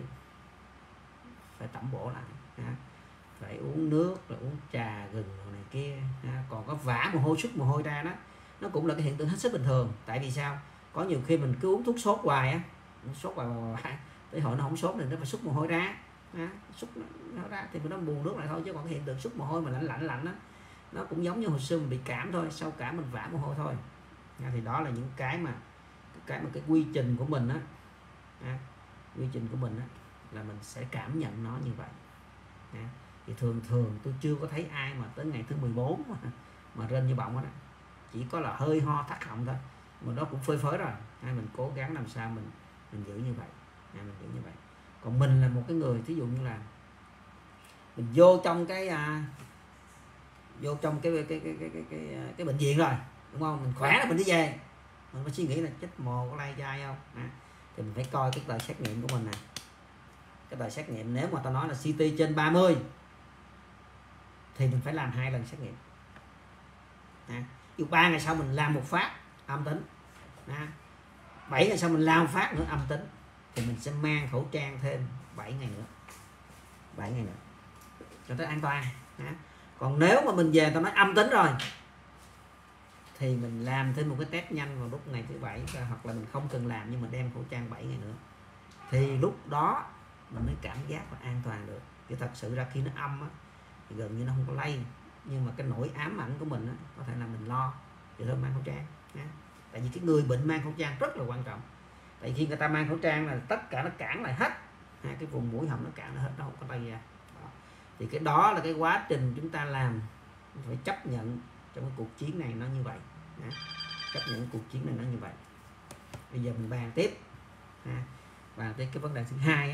S1: phải tẩm bổ lại. Ha, phải uống nước, rồi uống trà gừng rồi này kia. Ha, còn có vã mồ hôi, xuất mồ hôi ra đó, nó cũng là cái hiện tượng hết sức bình thường. Tại vì sao? Có nhiều khi mình cứ uống thuốc sốt hoài á, sốt hoài hoài tới hồi nó không sốt thì nó phải xuất mồ hôi ra. Ha, xuất nó ra thì nó buồn nước lại thôi. Chứ còn cái hiện tượng xuất mồ hôi mà lạnh lạnh lạnh á, nó cũng giống như hồi xưa mình bị cảm thôi, sau cảm mình vã mồ hôi thôi. Ha, thì đó là những cái mà cái mà cái quy trình của mình á, ha, quy trình của mình á là mình sẽ cảm nhận nó như vậy. Ha, thì thường thường tôi chưa có thấy ai mà tới ngày thứ mười bốn mà, mà rên như bọng đó. chỉ có là hơi ho thắt họng thôi, mà đó cũng phơi phới rồi. Hay mình cố gắng làm sao mình mình giữ như vậy, à, mình giữ như vậy. Còn mình là một cái người thí dụ như là mình vô trong cái à, vô trong cái cái cái cái cái cái, cái, cái bệnh viện rồi, đúng không, mình khỏe là mình đi về, mình mới suy nghĩ là chết mồ có lai chai không, à, thì mình phải coi cái tờ xét nghiệm của mình nè. Cái tờ xét nghiệm nếu mà tao nói là xê tê trên ba mươi thì mình phải làm hai lần xét nghiệm. À, dù ba ngày sau mình làm một phát âm tính, à, bảy ngày sau mình làm một phát nữa âm tính, thì mình sẽ mang khẩu trang thêm bảy ngày nữa, bảy ngày nữa cho tới an toàn. À, còn nếu mà mình về tao nói âm tính rồi thì mình làm thêm một cái test nhanh vào lúc ngày thứ bảy, hoặc là mình không cần làm nhưng mà đem khẩu trang bảy ngày nữa, thì lúc đó mình mới cảm giác là an toàn được. Chứ thật sự ra khi nó âm á, thì gần như nó không có lây, nhưng mà cái nỗi ám ảnh của mình á, có thể là mình lo thì thôi mang khẩu trang. À, tại vì cái người bệnh mang khẩu trang rất là quan trọng. Tại vì khi người ta mang khẩu trang là tất cả nó cản lại hết, à, cái vùng mũi họng nó cản lại hết, nó không có lây ra. Đó. Thì cái đó là cái quá trình chúng ta làm, phải chấp nhận trong cái cuộc chiến này nó như vậy. À, chấp nhận cuộc chiến này nó như vậy. Bây giờ mình bàn tiếp, à, bàn tới cái vấn đề thứ hai á.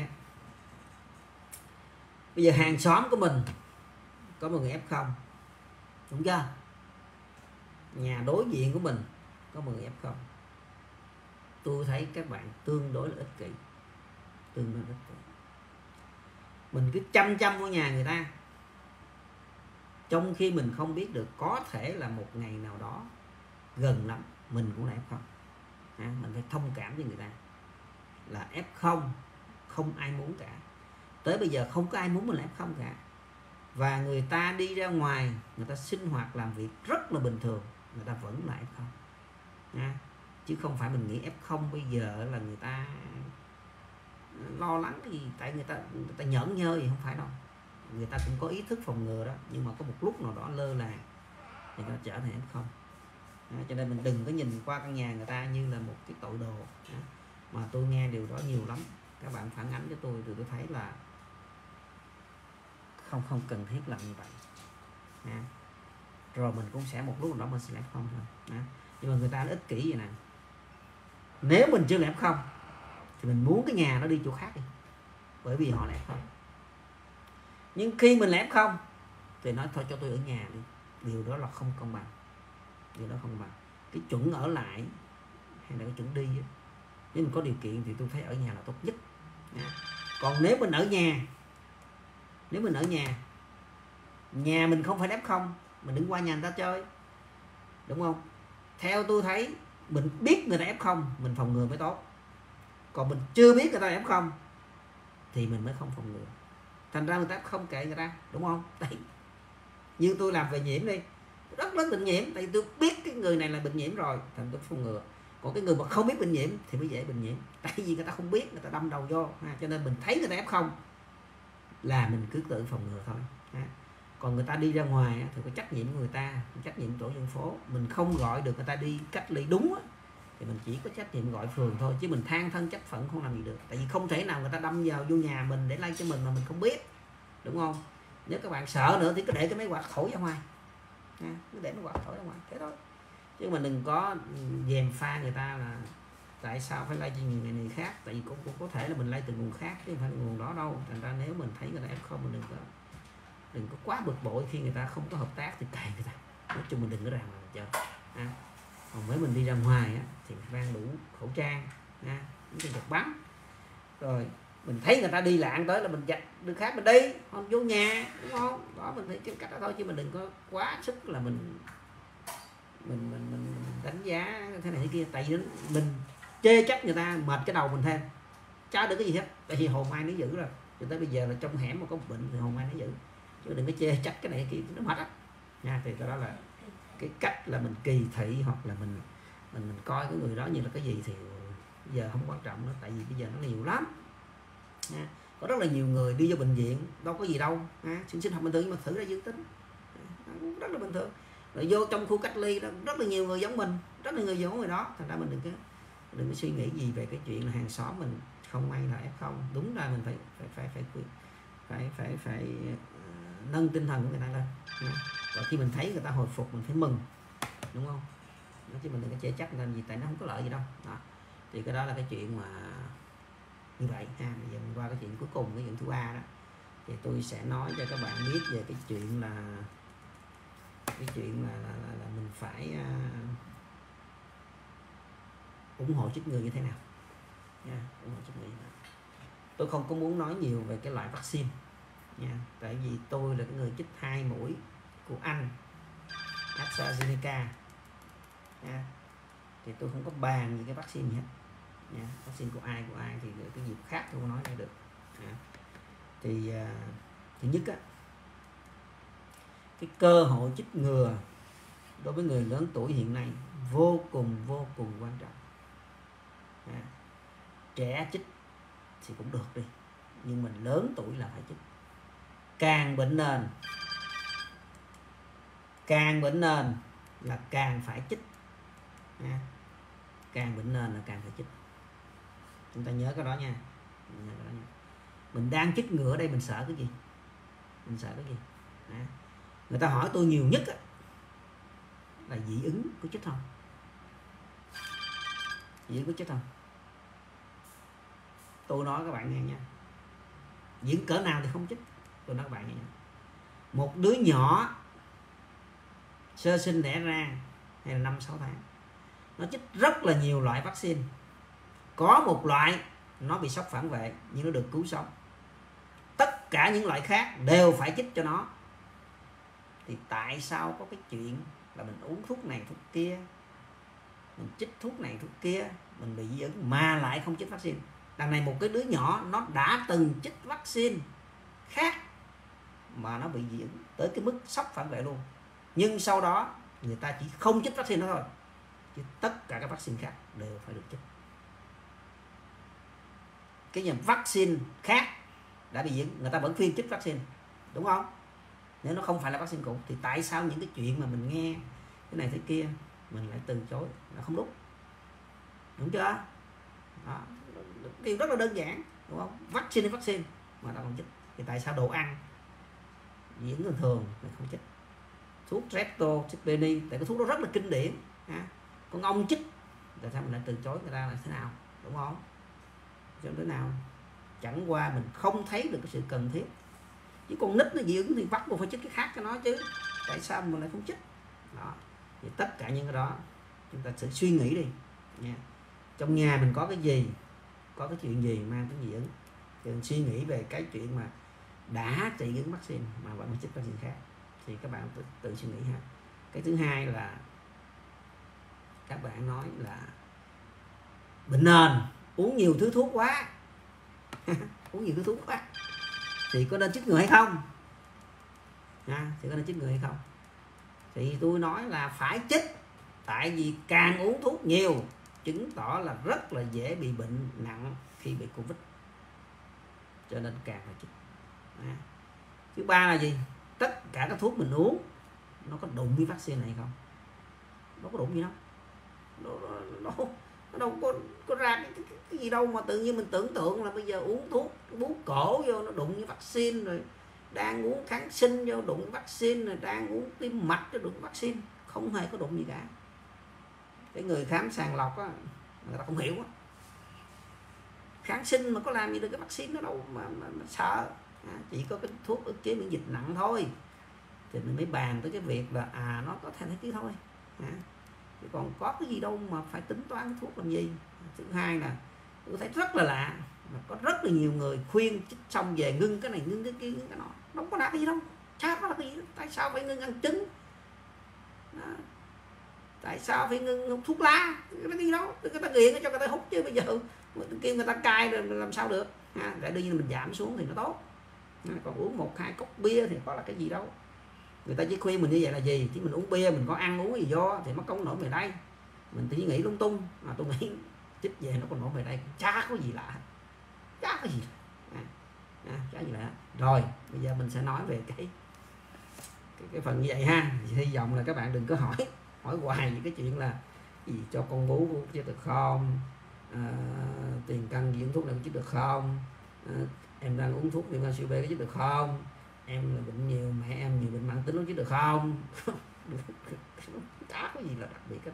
S1: Bây giờ hàng xóm của mình có một người ép không, đúng chưa? Nhà đối diện của mình có một người ép không. Tôi thấy các bạn tương đối là ích kỷ, tương đối ích kỷ. Mình cứ chăm chăm vào nhà người ta, trong khi mình không biết được có thể là một ngày nào đó gần lắm mình cũng là ép không. À, mình phải thông cảm với người ta là ép không không ai muốn cả. Tới bây giờ không có ai muốn mình là ép không cả. Và người ta đi ra ngoài, người ta sinh hoạt làm việc rất là bình thường, người ta vẫn là ép không. À, chứ không phải mình nghĩ ép không bây giờ là người ta lo lắng thì tại người ta người ta nhẫn nhơ gì, không phải đâu. Người ta cũng có ý thức phòng ngừa đó, nhưng mà có một lúc nào đó lơ là thì nó trở thành ép không. À, cho nên mình đừng có nhìn qua căn nhà người ta như là một cái tội đồ. À, mà tôi nghe điều đó nhiều lắm, các bạn phản ánh cho tôi thì tôi thấy là không không cần thiết làm như vậy. À, rồi mình cũng sẽ một lúc nào đó mình sẽ ép không thôi. À, nhưng mà người ta nó ích kỷ vậy nè, nếu mình chưa là ép không thì mình muốn cái nhà nó đi chỗ khác đi, bởi vì họ là ép không. Nhưng khi mình là ép không thì nói thôi cho tôi ở nhà đi, điều đó là không công bằng, điều đó không bằng. Cái chuẩn ở lại hay là cái chuẩn đi á, nếu mình có điều kiện thì tôi thấy ở nhà là tốt nhất. À, còn nếu mình ở nhà, nếu mình ở nhà nhà mình không phải ép không, mình đừng qua nhà người ta chơi, đúng không? Theo tôi thấy mình biết người ta ép không mình phòng ngừa mới tốt, còn mình chưa biết người ta ép không thì mình mới không phòng ngừa. Thành ra người ta không kệ người ta, đúng không? Đấy, như tôi làm về nhiễm đi, rất rất bệnh nhiễm, tại vì tôi biết cái người này là bệnh nhiễm rồi, thành tôi phòng ngừa. Còn cái người mà không biết bệnh nhiễm thì mới dễ bệnh nhiễm, tại vì người ta không biết, người ta đâm đầu vô. Ha, cho nên mình thấy người ta ép không là mình cứ tự phòng ngừa thôi. Ha. Còn người ta đi ra ngoài thì có trách nhiệm của người ta, trách nhiệm tổ dân phố. Mình không gọi được người ta đi cách ly đúng thì mình chỉ có trách nhiệm gọi phường thôi, chứ mình than thân trách phận không làm gì được. Tại vì không thể nào người ta đâm vào vô nhà mình để lây cho mình mà mình không biết, đúng không? Nếu các bạn sợ nữa thì cứ để cái máy quạt thổi ra ngoài, à, cứ để máy quạt thổi ra ngoài thế thôi, chứ mình đừng có dèm pha người ta là tại sao phải lây cho người người khác. Tại vì cũng, cũng có thể là mình lây từ nguồn khác chứ không phải là nguồn đó đâu. Thành ra nếu mình thấy người ta ép không mình đừng có đừng có quá bực bội khi người ta không có hợp tác thì kệ người ta, nói chung mình đừng có ra mà chờ. À, còn với mình đi ra ngoài á, thì mang đủ khẩu trang, à, những giọt bắn, rồi mình thấy người ta đi lạng tới là mình dạch đường khác mình đi, không vô nhà, đúng không? Đó, mình thấy cái cách đó thôi, chứ mình đừng có quá sức là mình mình mình, mình đánh giá thế này thế kia. Tại vì mình chê trách người ta mệt cái đầu mình thêm, chả được cái gì hết. Tại vì hồn ai nó giữ rồi, cho tới bây giờ là trong hẻm mà có một bệnh thì hồn ai nó giữ, chứ đừng có chê trách cái này cái kia, nó mệt á nha. Thì đó là cái cách là mình kỳ thị, hoặc là mình mình mình coi cái người đó như là cái gì thì giờ không quan trọng nữa. Tại vì bây giờ nó nhiều lắm nha. Có rất là nhiều người đi vô bệnh viện đâu có gì đâu, à, sinh sinh học bình thường nhưng mà thử ra dương tính, à, rất là bình thường. Rồi vô trong khu cách ly đó rất là nhiều người giống mình, rất là người giống người đó. Thành ra mình đừng có đừng có suy nghĩ gì về cái chuyện là hàng xóm mình không may là ép không. Đúng ra mình phải phải phải phải phải phải phải, phải uh, nâng tinh thần của người ta lên. Và khi mình thấy người ta hồi phục mình phải mừng, đúng không? Nói chứ mình đừng có chê trách làm gì, tại nó không có lợi gì đâu. Đó. Thì cái đó là cái chuyện mà như vậy ha. Bây giờ mình qua cái chuyện cuối cùng, cái chuyện thứ ba đó, thì tôi sẽ nói cho các bạn biết về cái chuyện là cái chuyện là, là, là, là mình phải uh, ủng hộ chích ngừa như thế nào nha. Ủng hộ chích ngừa như thế nào. Tôi không có muốn nói nhiều về cái loại vaccine nha, tại vì tôi là cái người chích hai mũi của Anh, AstraZeneca nha. Thì tôi không có bàn những cái vaccine gì hết nha. Vaccine của ai của ai thì cái dịp khác tôi không nói ra được nha. Thì uh, thứ nhất á, cái cơ hội chích ngừa đối với người lớn tuổi hiện nay vô cùng vô cùng quan trọng nha. Trẻ chích thì cũng được đi, nhưng mình lớn tuổi là phải chích. Càng bệnh nền càng bệnh nền là càng phải chích nha. Càng bệnh nền là càng phải chích. Chúng ta nhớ cái đó nha. Mình, nhớ cái đó nha. Mình đang chích ngừa ở đây, mình sợ cái gì? Mình sợ cái gì? Đó. Người ta hỏi tôi nhiều nhất á, là dị ứng có chích không? Dị ứng có chích không? Tôi nói các bạn nghe nha, dị ứng cỡ nào thì không chích. Tôi nói các bạn nghe nha. Một đứa nhỏ sơ sinh đẻ ra hay là năm sáu tháng, nó chích rất là nhiều loại vaccine. Có một loại nó bị sốc phản vệ nhưng nó được cứu sống. Tất cả những loại khác đều phải chích cho nó. Thì tại sao có cái chuyện là mình uống thuốc này thuốc kia, mình chích thuốc này thuốc kia, mình bị dị ứng mà lại không chích vaccine? Đằng này một cái đứa nhỏ nó đã từng chích vaccine khác mà nó bị dị ứng tới cái mức sốc phản vệ luôn. Nhưng sau đó người ta chỉ không chích vaccine đó thôi, chứ tất cả các vaccine khác đều phải được chích. Cái nhà vaccine khác đã bị dị ứng, người ta vẫn khuyên chích vaccine, đúng không? Nếu nó không phải là vaccine cũ thì tại sao những cái chuyện mà mình nghe cái này thế kia mình lại từ chối? Là không đúng, đúng chưa? Đó. Điều rất là đơn giản, đúng không? Vaccine hay vaccine mà ta không chích. Thì tại sao đồ ăn dị ứng thường thường mình không chích? Thuốc Streptococcus, tại cái thuốc đó rất là kinh điển ha. Con ong chích, tại sao mình lại từ chối người ta là thế nào, đúng không? Cho thế nào? Chẳng qua mình không thấy được cái sự cần thiết. Chứ con nít nó dị ứng thì bắt buộc phải chích cái khác cho nó chứ. Tại sao mình lại không chích? Đó. Thì tất cả những cái đó chúng ta sẽ suy nghĩ đi nha. Trong nhà mình có cái gì, có cái chuyện gì mang tới dị ứng, thì mình suy nghĩ về cái chuyện mà đã trị ứng vaccine mà vẫn chích vaccine khác, thì các bạn tự, tự suy nghĩ ha. Cái thứ hai là các bạn nói là bệnh nền uống nhiều thứ thuốc quá uống nhiều thứ thuốc quá thì có nên chích ngừa hay không? À, thì có nên chích ngừa hay không? Thì tôi nói là phải chích. Tại vì càng uống thuốc nhiều chứng tỏ là rất là dễ bị bệnh nặng khi bị Covid, cho nên càng phải chích. À. Thứ ba là gì? Tất cả các thuốc mình uống nó có đụng với vaccine này không? Nó có đụng gì đâu. Nó, nó, nó đâu có, có ra cái, cái, cái gì đâu mà tự nhiên mình tưởng tượng là bây giờ uống thuốc bú cổ vô nó đụng với vaccine, rồi đang uống kháng sinh vô đụng với vaccine, rồi đang uống tim mạch cho đụng vaccine. Không hề có đụng gì cả. Cái người khám sàng lọc á, người ta không hiểu á. Kháng sinh mà có làm gì được cái vaccine nó đâu mà, mà, mà sợ. À, chỉ có cái thuốc ức chế miễn dịch nặng thôi. Thì mình mới bàn tới cái việc là à nó có thể thế kia thôi. À, chứ còn có cái gì đâu mà phải tính toán cái thuốc làm gì. Thứ hai là tôi thấy rất là lạ, mà có rất là nhiều người khuyên chích xong về ngưng cái này ngưng cái kia ngưng cái nọ, nó không có đạt cái gì đâu. Chả có cái gì đâu. Tại sao phải ngưng ăn trứng? Đó. Tại sao phải ngưng hút thuốc lá? Cái gì đó người ta nghiện cho người ta hút chứ bây giờ kêu người ta cai rồi làm sao được? Ha, để đương nhiên mình giảm xuống thì nó tốt. Còn uống một hai cốc bia thì có là cái gì đâu. Người ta chỉ khuyên mình như vậy là gì? Chứ mình uống bia mình có ăn uống gì vô thì mất công nổi về đây. Mình chỉ nghĩ lung tung. Mà tôi nghĩ chích về nó còn nổi về đây, chả có gì lạ, chả có gì à, à, chả gì lạ. Rồi bây giờ mình sẽ nói về cái cái, cái phần như vậy ha. Hy vọng là các bạn đừng có hỏi hỏi hoài những cái chuyện là gì cho con bú chích được không, à, tiền cân dưỡng thuốc này có chích được không, à, em đang uống thuốc viêm gan siêu B có chích được không, em là bệnh nhiều, mẹ em nhiều bệnh mãn tính có chích được không. Chả có gì là đặc biệt hết.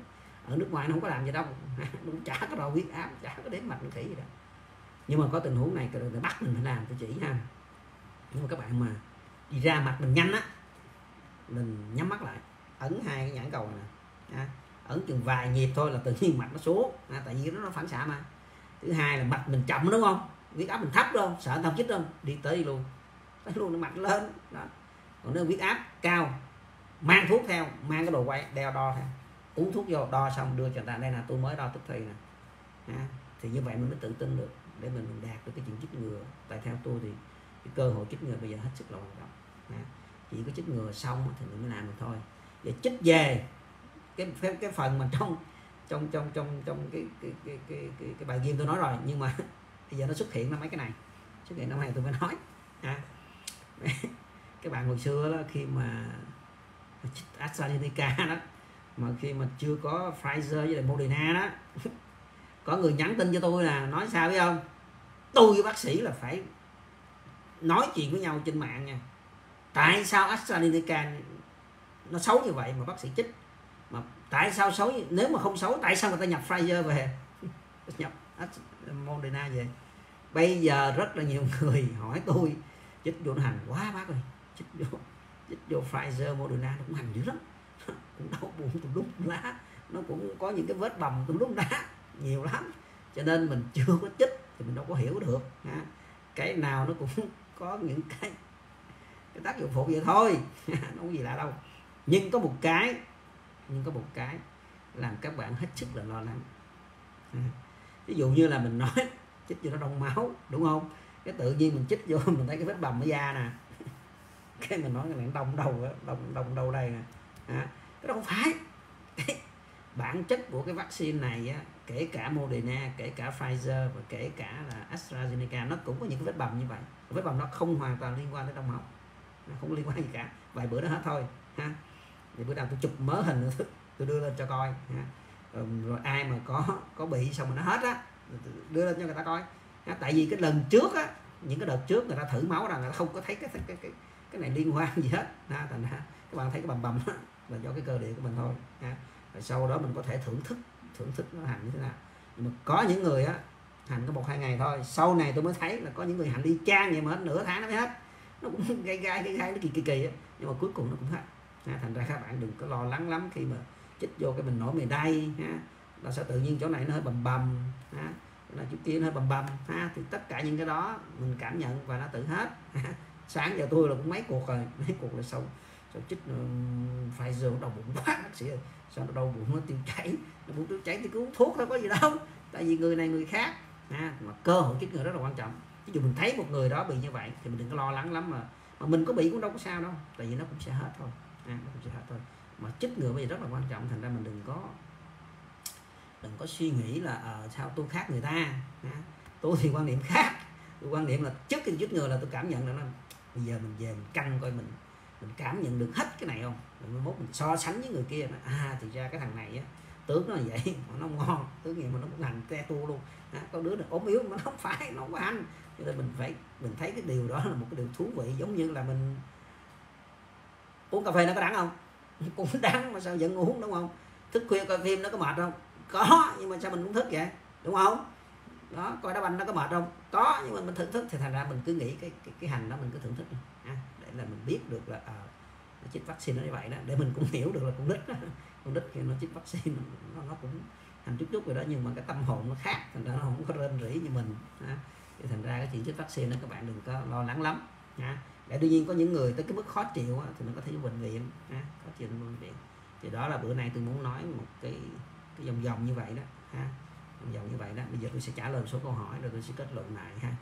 S1: ở nước ngoài nó không có làm gì đâu, nó cũng chả có đo huyết áp, chả có đếm mạch khỉ gì đâu. Nhưng mà có tình huống này tôi bắt mình phải làm, tôi chỉ ha. Nhưng mà các bạn mà đi ra mặt mình nhanh á, mình nhắm mắt lại, ấn hai cái nhãn cầu này nè, ấn chừng vài nhịp thôi là tự nhiên mạch nó xuống, à, tại vì nó, nó phản xạ mà. Thứ hai là mạch mình chậm đúng không, huyết áp mình thấp đâu, sợ tao chích không, đi tới luôn, tới luôn nó mạch lên đó. Còn nếu huyết áp cao, mang thuốc theo, mang cái đồ quay đeo đo theo, uống thuốc vô đo xong đưa cho người ta, đây là tôi mới đo tức thì nè, à, thì như vậy mình mới tự tin được để mình, mình đạt được cái chuyện chích ngừa. Tại theo tôi thì cái cơ hội chích ngừa bây giờ hết sức là quan trọng, à, chỉ có chích ngừa xong thì mình mới làm được thôi. Để chích về cái cái, cái phần mà trong trong trong trong trong cái cái cái cái, cái, cái bài game tôi nói rồi, nhưng mà bây giờ nó xuất hiện là mấy cái này, xuất hiện năm này tôi mới nói, à, các bạn hồi xưa đó, khi mà AstraZeneca đó, mà khi mà chưa có Pfizer với lại Moderna đó, có người nhắn tin cho tôi là nói sao biết không, tôi với bác sĩ là phải nói chuyện với nhau trên mạng nha, tại sao AstraZeneca nó xấu như vậy mà bác sĩ chích, mà tại sao xấu, nếu mà không xấu tại sao người ta nhập Pfizer về nhập Moderna về. Bây giờ rất là nhiều người hỏi tôi chích vô nó hành quá bác ơi, chích vô chích vô Pfizer Moderna nó cũng hành dữ lắm, cũng đau bụng tùm lum lá, nó cũng có những cái vết bầm tùm lum lá nhiều lắm, cho nên mình chưa có chích thì mình đâu có hiểu được ha. Cái nào nó cũng có những cái cái tác dụng phụ vậy thôi nó không có gì lạ đâu. Nhưng có một cái nhưng có một cái làm các bạn hết sức là lo lắng, ví dụ như là mình nói chích vô nó đông máu đúng không, cái tự nhiên mình chích vô mình thấy cái vết bầm ở da nè, cái mình nói cái này đông đâu đông đông đâu đây nè, à, cái đó không phải. Cái bản chất của cái vaccine này á, kể cả Moderna, kể cả Pfizer và kể cả là AstraZeneca, nó cũng có những cái vết bầm như vậy. Vết bầm nó không hoàn toàn liên quan tới đông máu, nó không liên quan gì cả, vài bữa đó hết thôi ha. Thì bữa nào tôi chụp mớ hình tôi đưa lên cho coi ha. Rồi, rồi ai mà có có bị xong mà nó hết á đưa lên cho người ta coi ha. Tại vì cái lần trước á, những cái đợt trước người ta thử máu rằng người ta không có thấy cái cái cái cái này liên quan gì hết ha. Thành ra các bạn thấy cái bầm bầm đó là do cái cơ địa của mình thôi ha. Rồi sau đó mình có thể thưởng thức thưởng thức nó hành như thế nào. Nhưng mà có những người á hành có một hai ngày thôi, sau này tôi mới thấy là có những người hành đi chang vậy mà hết nửa tháng nó mới hết, nó cũng gai gai gai gai nó kỳ kỳ kỳ á, nhưng mà cuối cùng nó cũng hết ha. Thành ra các bạn đừng có lo lắng lắm khi mà chích vô cái mình nổi mề đay ha, là sẽ tự nhiên chỗ này nó hơi bầm bầm ha, là chỗ kia nó hơi bầm bầm ha, thì tất cả những cái đó mình cảm nhận và nó tự hết ha. Sáng giờ tôi là cũng mấy cuộc rồi, mấy cuộc là xong sau chích uh, Pfizer đau bụng quá bác sĩ ơi, sao nó đau bụng nó tiêu chảy, nó bụng tiêu chảy thì cứ uống thuốc thôi có gì đâu, tại vì người này người khác ha. Mà cơ hội chích ngừa rất là quan trọng. Ví dụ mình thấy một người đó bị như vậy thì mình đừng có lo lắng lắm, mà mà mình có bị cũng đâu có sao đâu, tại vì nó cũng sẽ hết thôi ha, nó cũng sẽ hết thôi. Mà chích ngừa bây giờ rất là quan trọng, thành ra mình đừng có đừng có suy nghĩ là à, sao tôi khác người ta ha. Tôi thì quan niệm khác, tôi quan niệm là trước khi chích ngừa là tôi cảm nhận là nó bây giờ mình về mình canh coi mình mình cảm nhận được hết cái này không, rồi mốt mình so sánh với người kia, à thì ra cái thằng này á tướng nó là vậy mà nó ngon, tướng gì mà nó cũng hành te tu luôn à, có đứa này ốm yếu mà nó không phải, nó không có hành. Cho nên mình phải mình thấy cái điều đó là một cái điều thú vị, giống như là mình uống cà phê nó có đắng không, cũng đắng mà sao vẫn uống đúng không, thức khuya coi phim nó có mệt không, có, nhưng mà sao mình cũng thức vậy đúng không, đó, coi đá banh nó có mệt không, có, nhưng mà mình thưởng thức. Thì thành ra mình cứ nghĩ cái cái, cái hành đó mình cứ thưởng thức à, để là mình biết được là à, nó chích vaccine nó như vậy đó, để mình cũng hiểu được là con nít đó, con nít khi nó chích vaccine nó, nó cũng hành chút chút rồi đó, nhưng mà cái tâm hồn nó khác, thành ra nó không có rên rỉ như mình à. Thì thành ra cái chuyện chích vaccine đó các bạn đừng có lo lắng lắm nha. Để đương nhiên có những người tới cái mức khó chịu á, thì mình có thể vô bệnh viện ha, khó chịu vô bệnh viện. Thì đó là bữa nay tôi muốn nói một cái cái vòng vòng như vậy đó ha, vòng vòng như vậy đó. Bây giờ tôi sẽ trả lời một số câu hỏi rồi tôi sẽ kết luận lại ha.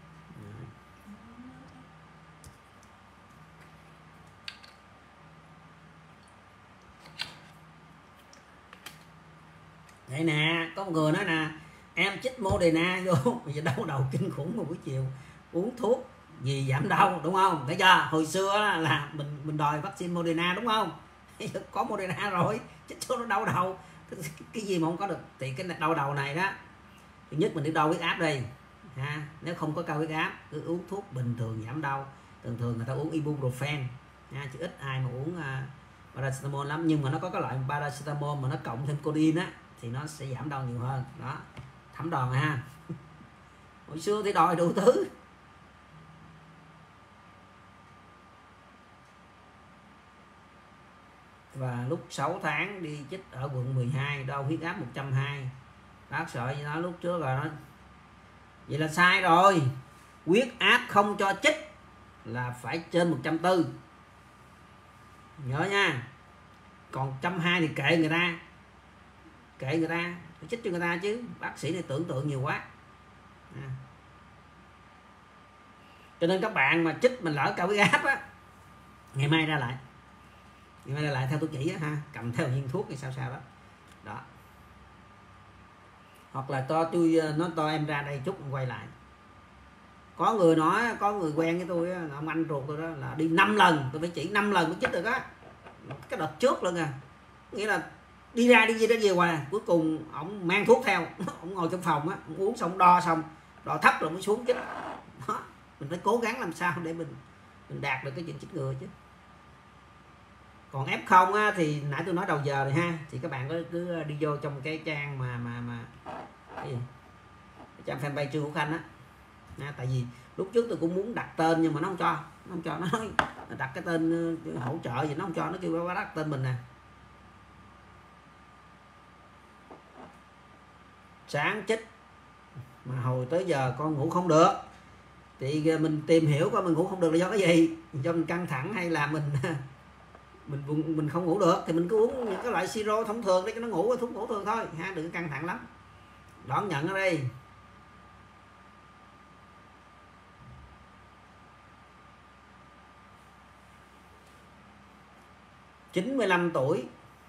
S1: Đây nè, có một người nói nè, em chích Moderna vô bây giờ đau đầu kinh khủng một buổi chiều, uống thuốc gì giảm đau đúng không? Thấy chưa? Hồi xưa là mình mình đòi vaccine Moderna đúng không? Bây giờ có Moderna rồi, chích vô nó đau đầu. Cái gì mà không có được thì cái đau đầu này đó, thứ nhất mình đi đo huyết áp đi ha. Nếu không có cao huyết áp cứ uống thuốc bình thường giảm đau, thường thường người ta uống ibuprofen ha, chứ ít ai mà uống uh, paracetamol lắm, nhưng mà nó có cái loại paracetamol mà nó cộng thêm codeine á thì nó sẽ giảm đau nhiều hơn đó. Thấm đòn ha. Hồi xưa thì đòi đủ thứ. Và lúc sáu tháng đi chích ở quận mười hai, đo huyết áp một trăm hai mươi. Bác sợ gì đó lúc trước là nó vậy là sai rồi. Huyết áp không cho chích là phải trên một trăm bốn mươi. Nhớ nha. Còn một trăm hai mươi thì kệ người ta. Kệ người ta, phải chích cho người ta chứ. Bác sĩ này tưởng tượng nhiều quá. À. Cho nên các bạn mà chích mình lỡ cao huyết áp á, ngày mai ra lại. Ngày mai ra lại theo tôi chỉ á ha, cầm theo viên thuốc hay sao sao đó. Đó. Hoặc là cho tôi nó cho em ra đây chút quay lại. Có người nói, có người quen với tôi á, ông anh ruột tôi đó là đi năm lần, tôi phải chỉ năm lần mới chích được á. Cái đợt trước luôn à. Nghĩa là đi ra đi về đó về hoài, cuối cùng ổng mang thuốc theo, ổng ngồi trong phòng á, uống xong đo xong, đo thấp rồi mới xuống chích. Đó. Mình phải cố gắng làm sao để mình mình đạt được cái chuyện chích ngừa chứ. Còn ép không á, thì nãy tôi nói đầu giờ rồi ha, thì các bạn cứ, cứ đi vô trong cái trang mà mà mà cái gì? Trang fanpage Trương Hữu Khanh á. À, tại vì lúc trước tôi cũng muốn đặt tên nhưng mà nó không cho, nó không cho, nó nói đặt cái tên hỗ trợ gì nó không cho, nó kêu nó đặt tên mình nè. Sáng chích mà hồi tới giờ con ngủ không được thì mình tìm hiểu coi mình ngủ không được là do cái gì, do mình căng thẳng hay là mình mình mình không ngủ được thì mình cứ uống những cái loại siro thông thường để cho nó ngủ, thuốc ngủ thường thôi ha, đừng căng thẳng lắm. Đón nhận ở đây. chín mươi lăm tuổi.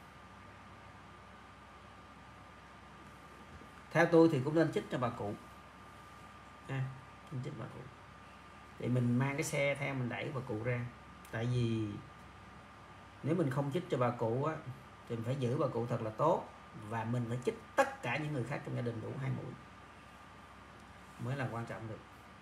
S1: Theo tôi thì cũng nên chích cho bà cụ. À, chích bà cụ. Thì mình mang cái xe theo mình đẩy bà cụ ra. Tại vì nếu mình không chích cho bà cụ á thì mình phải giữ bà cụ thật là tốt, và mình phải chích tất cả những người khác trong gia đình đủ hai mũi mới là quan trọng được.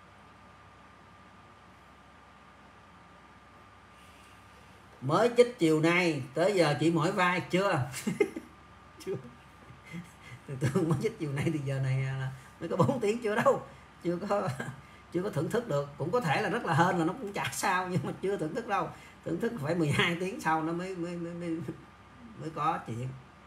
S1: Mới chích chiều nay tới giờ chỉ mỏi vai chưa? Chưa. Từ từ mới chích chiều nay thì giờ này mới có bốn tiếng chưa đâu, chưa có chưa có thưởng thức được. Cũng có thể là rất là hên là nó cũng chả sao, nhưng mà chưa thưởng thức đâu. Thưởng thức phải mười hai tiếng sau nó mới mới mới mới, mới có chuyện.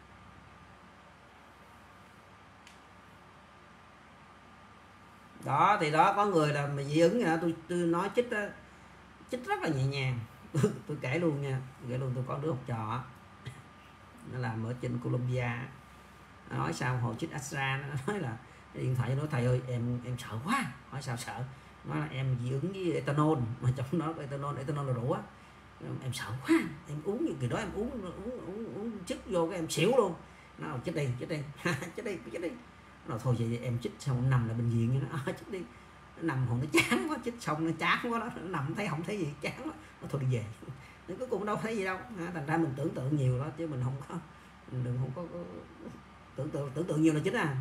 S1: Đó thì đó, có người là dị ứng vậy đó, tôi tôi nói chích đó, chích rất là nhẹ nhàng. Tôi kể luôn nha, kể luôn. Tôi có đứa học trò nó làm ở trên Colombia, nó nói sao hồi chích Astra, nó nói là điện thoại cho nó, thầy ơi em em sợ quá. Hỏi sao sợ? Nó là em dị ứng với ethanol, mà trong đó ethanol ethanol là rượu á. Em sợ quá, em uống như kỳ đó em uống uống uống, uống chích vô cái em xỉu luôn. Nó nói chích đi chích đi chích đi chích đi. Nó thôi vậy em chích xong nằm lại bệnh viện như nó à, chích đi. Nó nằm hồi nó chán quá, chích xong nó chán quá đó, nó nằm thấy không thấy gì, chán quá, nó thôi đi về. Nó cuối cùng đâu thấy gì đâu. Thành ra mình tưởng tượng nhiều đó chứ mình không có, mình đừng không có, có tưởng tượng tưởng tượng nhiều là chính à.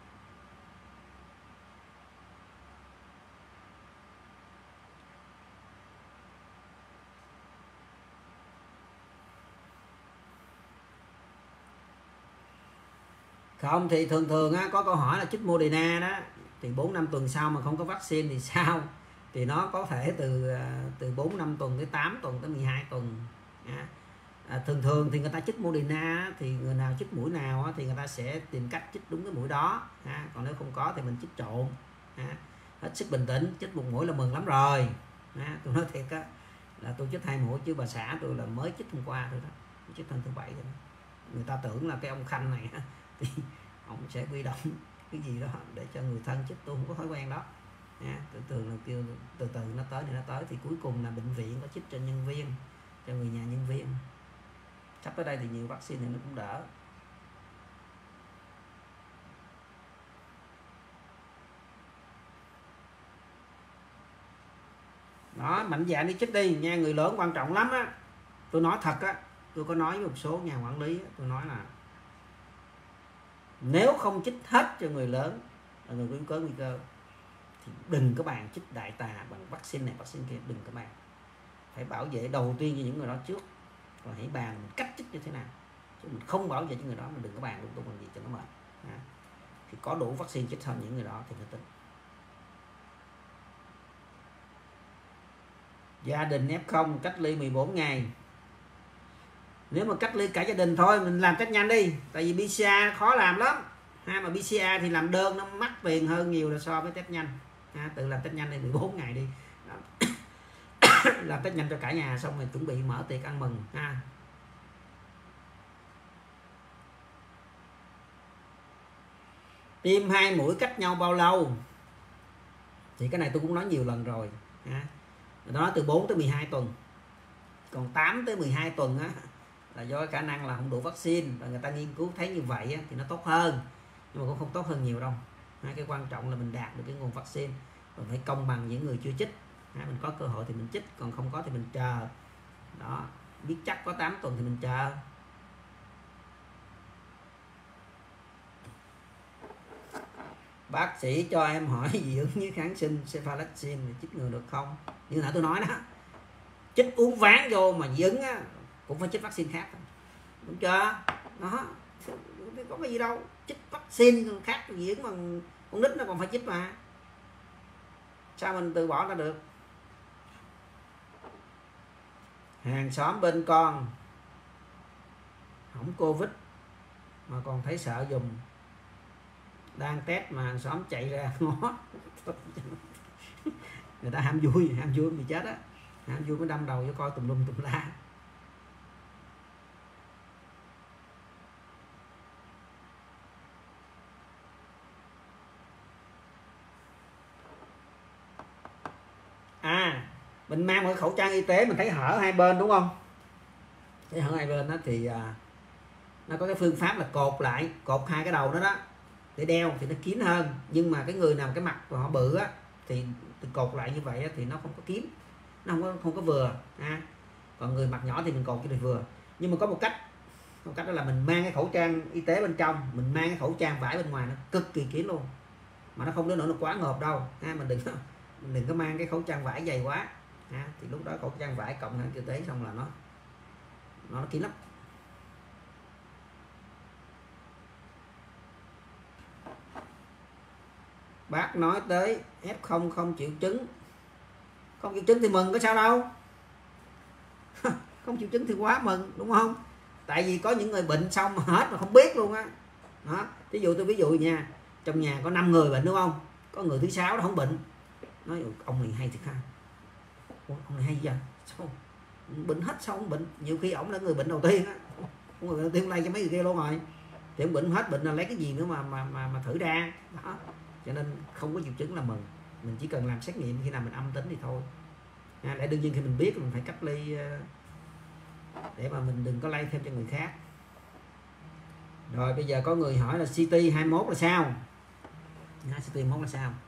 S1: Không thì thường thường á, có câu hỏi là chích Moderna đó thì bốn năm tuần sau mà không có vaccine thì sao? Thì nó có thể từ từ bốn năm tuần tới tám tuần tới mười hai tuần. À, à, thường thường thì người ta chích Moderna thì người nào chích mũi nào á, thì người ta sẽ tìm cách chích đúng cái mũi đó. À, còn nếu không có thì mình chích trộn. À, hết sức bình tĩnh, chích một mũi là mừng lắm rồi. À, tôi nói thiệt á, là tôi chích hai mũi chứ bà xã tôi là mới chích hôm qua thôi đó, chích hôm thứ bảy rồi đó. Người ta tưởng là cái ông Khanh này thì ông sẽ quy động cái gì đó để cho người thân chích, tôi không có thói quen đó. À, từ từ là kêu từ từ nó tới thì nó tới, thì cuối cùng là bệnh viện có chích cho nhân viên, cho người nhà nhân viên. Sắp tới đây thì nhiều vaccine thì nó cũng đỡ. Đó, mạnh dạn đi chích đi nha, người lớn quan trọng lắm á. Tôi nói thật á, tôi có nói với một số nhà quản lý, tôi nói là nếu không chích hết cho người lớn là người có yếu tố nguy cơ thì đừng có bàn chích đại trà bằng vaccine này vaccine kia, đừng có bàn. Phải bảo vệ đầu tiên cho những người đó trước. rồi hãy bàn mình cách chích như thế nào, chứ mình không bảo vệ cho người đó, mình đừng có bàn lung tung làm gì cho nó mệt. À, thì có đủ vaccine chích hơn những người đó thì nó tính. Gia đình ép không cách ly mười bốn ngày. Nếu mà cách ly cả gia đình thôi mình làm test nhanh đi, tại vì pê xê rờ khó làm lắm ha, mà pê xê rờ thì làm đơn nó mắc tiền hơn nhiều là so với test nhanh ha. Tự làm test nhanh đi mười bốn ngày đi làm test nhanh cho cả nhà xong rồi chuẩn bị mở tiệc ăn mừng ha. Tiêm hai mũi cách nhau bao lâu thì cái này tôi cũng nói nhiều lần rồi ha. Nó từ bốn tới mười hai tuần, còn tám tới mười hai tuần á là do khả năng là không đủ vaccine, và người ta nghiên cứu thấy như vậy á, thì nó tốt hơn, nhưng mà cũng không tốt hơn nhiều đâu. Cái quan trọng là mình đạt được cái nguồn vaccine, rồi phải công bằng những người chưa chích. Mình có cơ hội thì mình chích, còn không có thì mình chờ. Đó, biết chắc có tám tuần thì mình chờ. Bác sĩ cho em hỏi dị ứng với kháng sinh cephalaxin thì chích ngừa được không? Như nãy tôi nói đó, chích uống ván vô mà dị ứng á, cũng phải chích vaccine khác, đúng chưa? Đó, có cái gì đâu, chích vaccine khác dị ứng bằng con nít nó còn phải chích mà, sao mình từ bỏ ra được? Hàng xóm bên con hỏng Covid mà còn thấy sợ dùng, đang test mà hàng xóm chạy ra ngó người ta ham vui, ham vui bị chết á, ham vui mới đâm đầu vô coi tùm lum tùm la. À, mình mang một khẩu trang y tế mình thấy hở hai bên đúng không? Thấy hở hai bên đó thì à, nó có cái phương pháp là cột lại, cột hai cái đầu đó đó để đeo thì nó kín hơn. Nhưng mà cái người nào cái mặt của họ bự á thì cột lại như vậy á, thì nó không có kín, nó không có không có vừa ha. Còn người mặt nhỏ thì mình cột cho được vừa. Nhưng mà có một cách, một cách đó là mình mang cái khẩu trang y tế bên trong, mình mang cái khẩu trang vải bên ngoài nó cực kỳ kín luôn, mà nó không đến nỗi nó quá ngợp đâu ha. Mình đừng mình đừng có mang cái khẩu trang vải dày quá ha, thì lúc đó khẩu trang vải cộng hàng y tế xong là nó nó kín lắm. Bác nói tới ép không không triệu chứng, không triệu chứng thì mừng, có sao đâu. Không triệu chứng thì quá mừng, đúng không? Tại vì có những người bệnh xong mà hết mà không biết luôn á. Đó, ví dụ tôi ví dụ nha, trong nhà có năm người bệnh đúng không? Có người thứ sáu nó không bệnh, nói ông này hay thiệt ha, ông này hay vậy, sao bệnh hết sao không bệnh? Nhiều khi ổng là người bệnh đầu tiên á, người đầu tiên lây cho mấy người kia luôn rồi, thì ông bệnh hết bệnh là lấy cái gì nữa mà mà mà, mà thử ra. Đó, cho nên không có triệu chứng là mừng, mình chỉ cần làm xét nghiệm khi nào mình âm tính thì thôi. À, để đương nhiên khi mình biết mình phải cách ly để mà mình đừng có lây thêm cho người khác. Rồi bây giờ có người hỏi là xê tê hai mươi mốt là sao? À, xê tê hai mươi mốt là sao?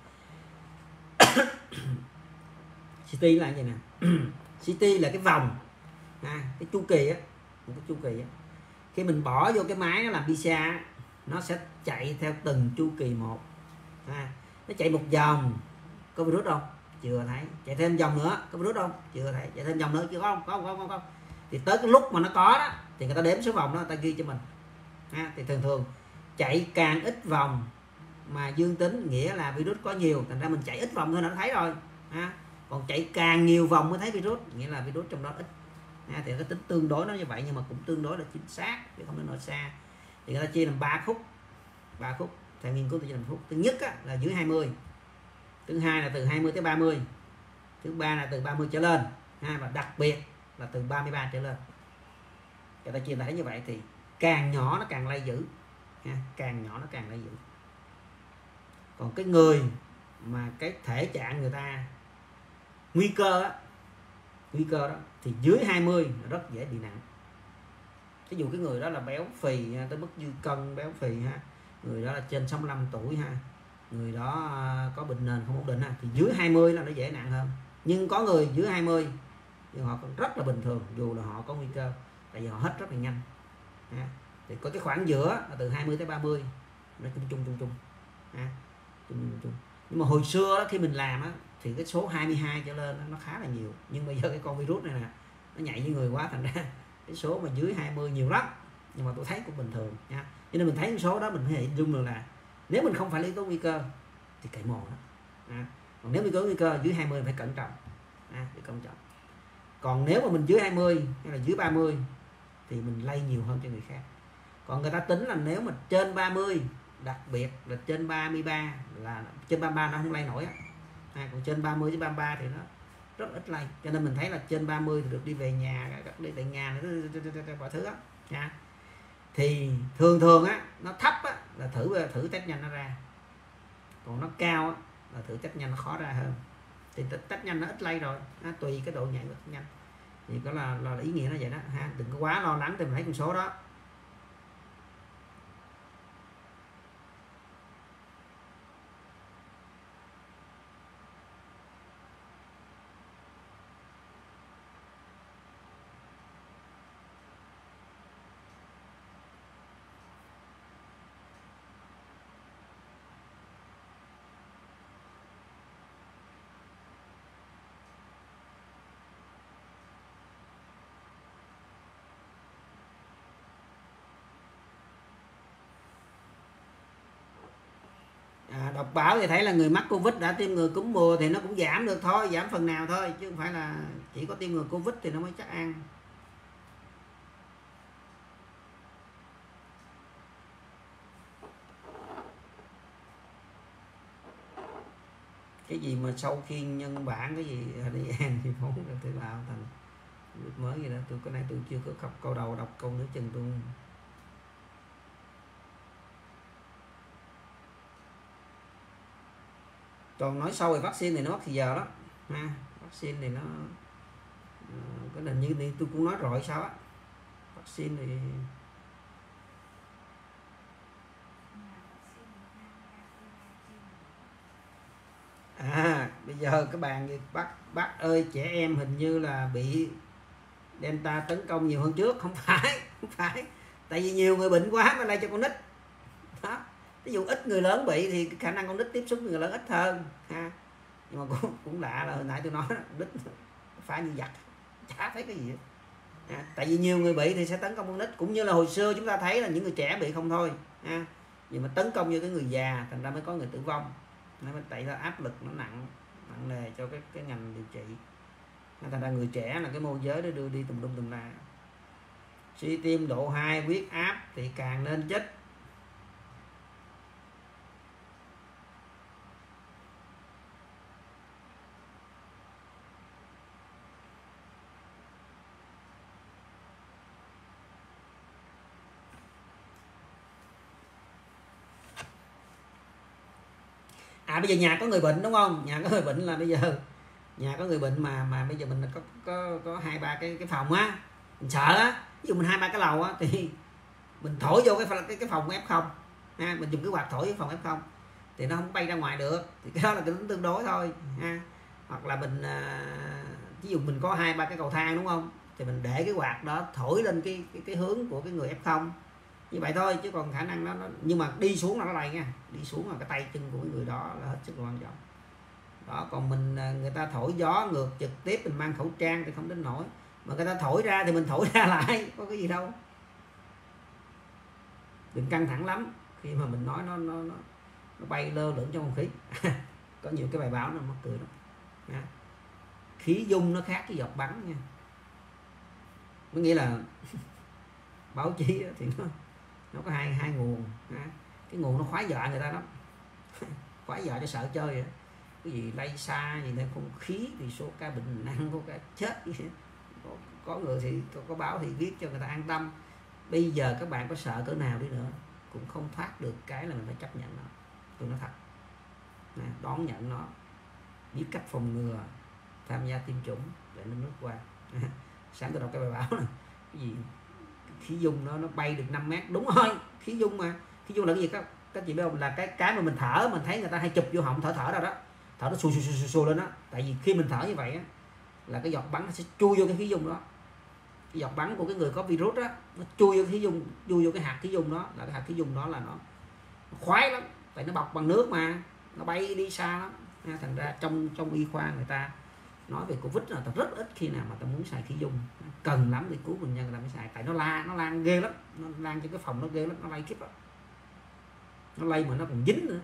S1: xê tê là gì nè? xê tê là cái vòng, à, cái chu kỳ á, một cái chu kỳ á. Khi mình bỏ vô cái máy nó làm pê xê rờ, nó sẽ chạy theo từng chu kỳ một. À, nó chạy một vòng có virus không? Chưa thấy. Chạy thêm vòng nữa có virus không? Chưa thấy. Chạy thêm vòng nữa chưa? Không, không, không, không, không. Thì tới cái lúc mà nó có đó thì người ta đếm số vòng đó, người ta ghi cho mình. À, thì thường thường chạy càng ít vòng mà dương tính nghĩa là virus có nhiều, thành ra mình chạy ít vòng thôi nó thấy rồi. À, còn chạy càng nhiều vòng mới thấy virus, nghĩa là virus trong đó ít. À, thì cái tính tương đối nó như vậy, nhưng mà cũng tương đối là chính xác chứ không đến nỗi xa. Thì người ta chia làm ba khúc, ba khúc theo nghiên cứu tôi chia làm khúc. Thứ nhất á, là dưới hai mươi, thứ hai là từ hai mươi tới ba mươi, thứ ba là từ ba mươi trở lên, ha, và đặc biệt là từ ba mươi ba trở lên. Người ta chia lại như vậy thì càng nhỏ nó càng lây dữ, ha, càng nhỏ nó càng lây dữ. Còn cái người mà cái thể trạng người ta nguy cơ á, nguy cơ đó thì dưới hai mươi rất dễ bị nặng. Ví dụ cái người đó là béo phì tới mức dư cân, béo phì ha, người đó là trên sáu mươi lăm tuổi ha, người đó có bệnh nền không ổn định ha, thì dưới hai mươi là nó dễ nặng hơn. Nhưng có người dưới hai mươi nhưng họ cũng rất là bình thường dù là họ có nguy cơ, tại vì họ hết rất là nhanh ha. Thì có cái khoảng giữa là từ hai mươi tới ba mươi nó chung chung chung chung ha, chung, chung, chung. Nhưng mà hồi xưa đó, khi mình làm á, thì cái số hai mươi hai trở lên nó khá là nhiều, nhưng bây giờ cái con virus này nè nó nhạy với người quá, thành ra cái số mà dưới hai mươi nhiều lắm, nhưng mà tôi thấy cũng bình thường nha. Cho nên mình thấy cái số đó mình phải hình dung được là nếu mình không phải lấy yếu tố nguy cơ thì cậy mồ đó. À, còn nếu yếu tố nguy cơ dưới hai mươi phải cẩn trọng, à, phải cẩn trọng. Còn nếu mà mình dưới hai mươi hay là dưới ba mươi thì mình lây nhiều hơn cho người khác. Còn người ta tính là nếu mà trên ba mươi, đặc biệt là trên ba mươi ba, là trên ba mươi ba nó không lây nổi á. À, còn trên ba mươi với ba mươi ba thì nó rất ít lây. Cho nên mình thấy là trên ba mươi thì được đi về nhà, đi tại nhà mọi thứ á nha. Thì thường thường á nó thấp á là thử thử test nhanh nó ra, còn nó cao á là thử test nhanh nó khó ra hơn. Thì test nhanh nó ít lây rồi, nó tùy cái độ nhạy của test nhanh. Thì có là, là ý nghĩa nó vậy đó ha, đừng có quá lo lắng thì mình thấy con số đó. À, đọc báo thì thấy là người mắc Covid đã tiêm ngừa cúm mùa thì nó cũng giảm được thôi, giảm phần nào thôi, chứ không phải là chỉ có tiêm ngừa Covid thì nó mới chắc ăn. Cái gì mà sau khi nhân bản cái gì đi ăn thì phóng ra tế bào thành mới gì đó, tôi cái này tôi chưa có học câu đầu, đọc câu nữa chừng tôi. Còn nói sâu về vaccine thì nó mất thì giờ đó ha. Vaccine thì nó cái nền như thì tôi cũng nói rồi sao á, vaccine thì à bây giờ các bạn bác bác ơi, trẻ em hình như là bị Delta tấn công nhiều hơn trước. Không phải, không phải, tại vì nhiều người bệnh quá mà lây cho con nít đó. Ví dụ ít người lớn bị thì khả năng con nít tiếp xúc với người lớn ít hơn ha. Nhưng mà cũng, cũng lạ là hồi nãy tôi nói nít phá như giặc, chả thấy cái gì à, tại vì nhiều người bị thì sẽ tấn công con nít, cũng như là hồi xưa chúng ta thấy là những người trẻ bị không thôi ha, nhưng mà tấn công như cái người già thành ra mới có người tử vong. Nó mới tại ra áp lực nó nặng nặng nề cho cái cái ngành điều trị. Thành ra người trẻ là cái môi giới để đưa đi tùm lum tùm la. Suy tim độ hai, huyết áp thì càng nên chích. À bây giờ nhà có người bệnh đúng không? Nhà có người bệnh là bây giờ nhà có người bệnh mà mà bây giờ mình có có có hai ba cái cái phòng á, mình sợ á, ví dụ mình hai ba cái lầu á thì mình thổi vô cái cái cái phòng ép không ha, mình dùng cái quạt thổi vô phòng ép không thì nó không bay ra ngoài được, thì cái đó là cái tính tương đối thôi ha. Hoặc là mình à, ví dụ mình có hai ba cái cầu thang đúng không, thì mình để cái quạt đó thổi lên cái cái, cái hướng của cái người ép không như vậy thôi, chứ còn khả năng nó, nó nhưng mà đi xuống là nó lây nha, đi xuống là cái tay chân của cái người đó là hết sức quan trọng đó. Còn mình người ta thổi gió ngược trực tiếp mình mang khẩu trang thì không đến nổi, mà người ta thổi ra thì mình thổi ra lại, có cái gì đâu. Đừng căng thẳng lắm khi mà mình nói nó nó nó, nó bay lơ lửng trong không khí. Có nhiều cái bài báo nó mắc cười lắm nha. Khí dung nó khác với giọt bắn nha, có nghĩa là báo chí thì nó nó có hai hai nguồn ha. Cái nguồn nó khoái dọa người ta lắm, khoái dọa cho sợ chơi vậy. Cái gì lây xa gì lên không khí thì số ca bệnh nặng, có ca chết, có, có người thì có, có báo thì viết cho người ta an tâm. Bây giờ các bạn có sợ cỡ nào đi nữa cũng không thoát được cái là mình phải chấp nhận nó. Tôi nói thật nè, đón nhận nó, biết cách phòng ngừa, tham gia tiêm chủng để nó nước qua. Sáng tôi đọc cái bài báo này, cái gì khí dung nó nó bay được năm mét, đúng rồi, khí dung mà. Khí dung là cái gì các các chị biết không, là cái cái mà mình thở, mình thấy người ta hay chụp vô họng thở thở đâu đó, thở nó xù xù xù xù lên đó. Tại vì khi mình thở như vậy á, là cái giọt bắn nó sẽ chui vô cái khí dung đó, cái giọt bắn của cái người có virus á, nó chui vô khí dung, chui vô cái hạt khí dung đó, là cái hạt khí dung đó là nó, nó khoái lắm, tại nó bọc bằng nước mà, nó bay đi xa lắm. Thành ra trong trong y khoa người ta nói về Covid là ta rất ít khi nào mà ta muốn xài khí dung, cần lắm thì cứu bệnh nhân người ta mới xài, tại nó la nó lan ghê lắm, nó lan trên cái phòng nó ghê lắm, nó lây khiếp lắm, nó lây mà nó còn dính nữa.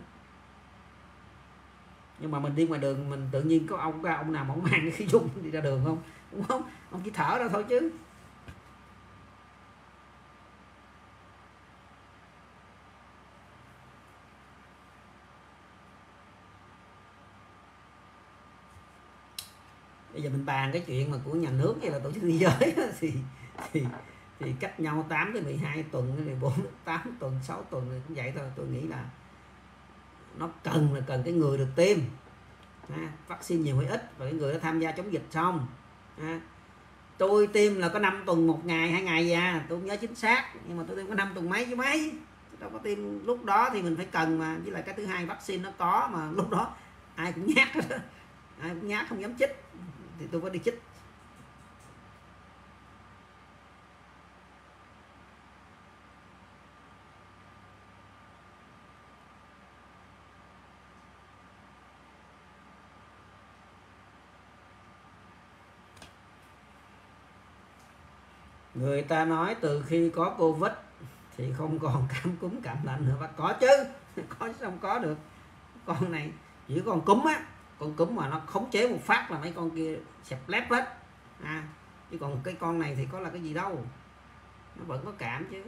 S1: Nhưng mà mình đi ngoài đường mình tự nhiên có ông ông nào mà ông mang cái khí dung đi ra đường không, đúng không? Ông chỉ thở ra thôi chứ. Bây giờ mình bàn cái chuyện mà của nhà nước hay là tổ chức thế giới thì thì thì cách nhau tám tới mười hai tuần, mười bốn tám tuần, sáu tuần thì cũng vậy thôi. Tôi nghĩ là nó cần là cần cái người được tiêm ha, vaccine nhiều hay ít, và cái người đã tham gia chống dịch xong ha. Tôi tiêm là có năm tuần một ngày hai ngày à, tôi không nhớ chính xác, nhưng mà tôi tiêm có năm tuần mấy chứ mấy, đâu có tiêm lúc đó thì mình phải cần mà. Với lại cái thứ hai vaccine nó có mà lúc đó ai cũng nhát ai cũng nhát không dám chích thì tôi có đi chích. Người ta nói từ khi có Covid thì không còn cảm cúm cảm lạnh nữa, và có chứ, có chứ không có được. Con này chỉ còn cúm á, con cúm mà nó khống chế một phát là mấy con kia xẹp lép hết à, chứ còn cái con này thì có là cái gì đâu, nó vẫn có cảm chứ.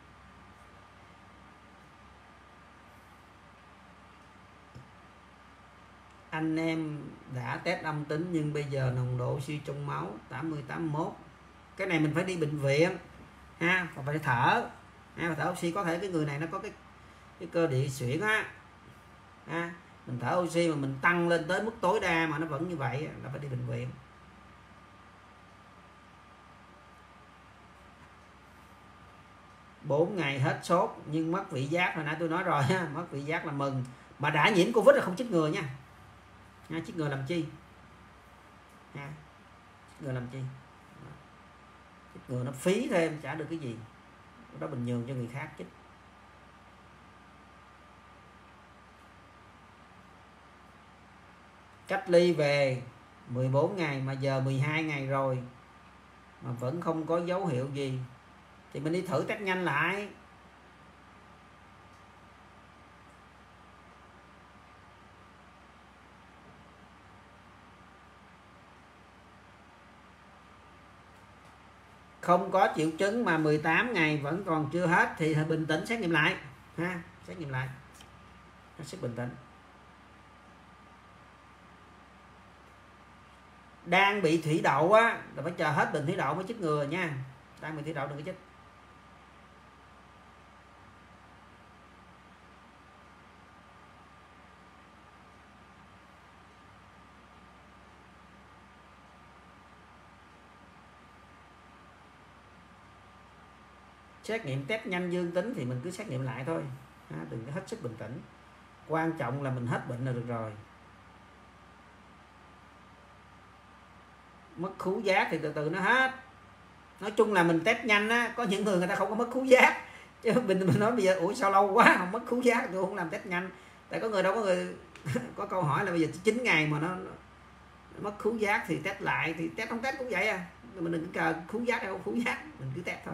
S1: Anh em đã test âm tính nhưng bây giờ nồng độ oxy trong máu tám mươi tám mươi mốt, cái này mình phải đi bệnh viện ha, và phải thở ha, thở oxy. Có thể cái người này nó có cái cái cơ địa xuyển á ha, mình thở oxy mà mình tăng lên tới mức tối đa mà nó vẫn như vậy là phải đi bệnh viện. Bốn ngày hết sốt nhưng mất vị giác, hồi nãy tôi nói rồi ha, mất vị giác là mừng. Mà đã nhiễm Covid là không chích ngừa nha, nha chích ngừa làm chi ha, chích ngừa làm chi, chích ngừa nó phí thêm chả được cái gì, đó mình nhường cho người khác chích. Cách ly về mười bốn ngày mà giờ mười hai ngày rồi mà vẫn không có dấu hiệu gì thì mình đi thử test nhanh lại. Không có triệu chứng mà mười tám ngày vẫn còn chưa hết thì bình tĩnh xét nghiệm lại ha, xét nghiệm lại, hết sức bình tĩnh. Đang bị thủy đậu á là phải chờ hết bệnh thủy đậu mới chích ngừa nha, đang bị thủy đậu đừng có chích. Xét nghiệm test nhanh dương tính thì mình cứ xét nghiệm lại thôi, đừng có hết sức bình tĩnh. Quan trọng là mình hết bệnh là được rồi. Mất khứu giác thì từ từ nó hết. Nói chung là mình test nhanh á, có những người người ta không có mất khứu giác, chứ mình mình nói bây giờ ủa sao lâu quá không mất khứu giác, tôi không làm test nhanh. Tại có người đâu có người có câu hỏi là bây giờ chín ngày mà nó, nó mất khứu giác thì test lại, thì test không test cũng vậy à, mình đừng cờ khứu giác hay không khứu giác, mình cứ test thôi.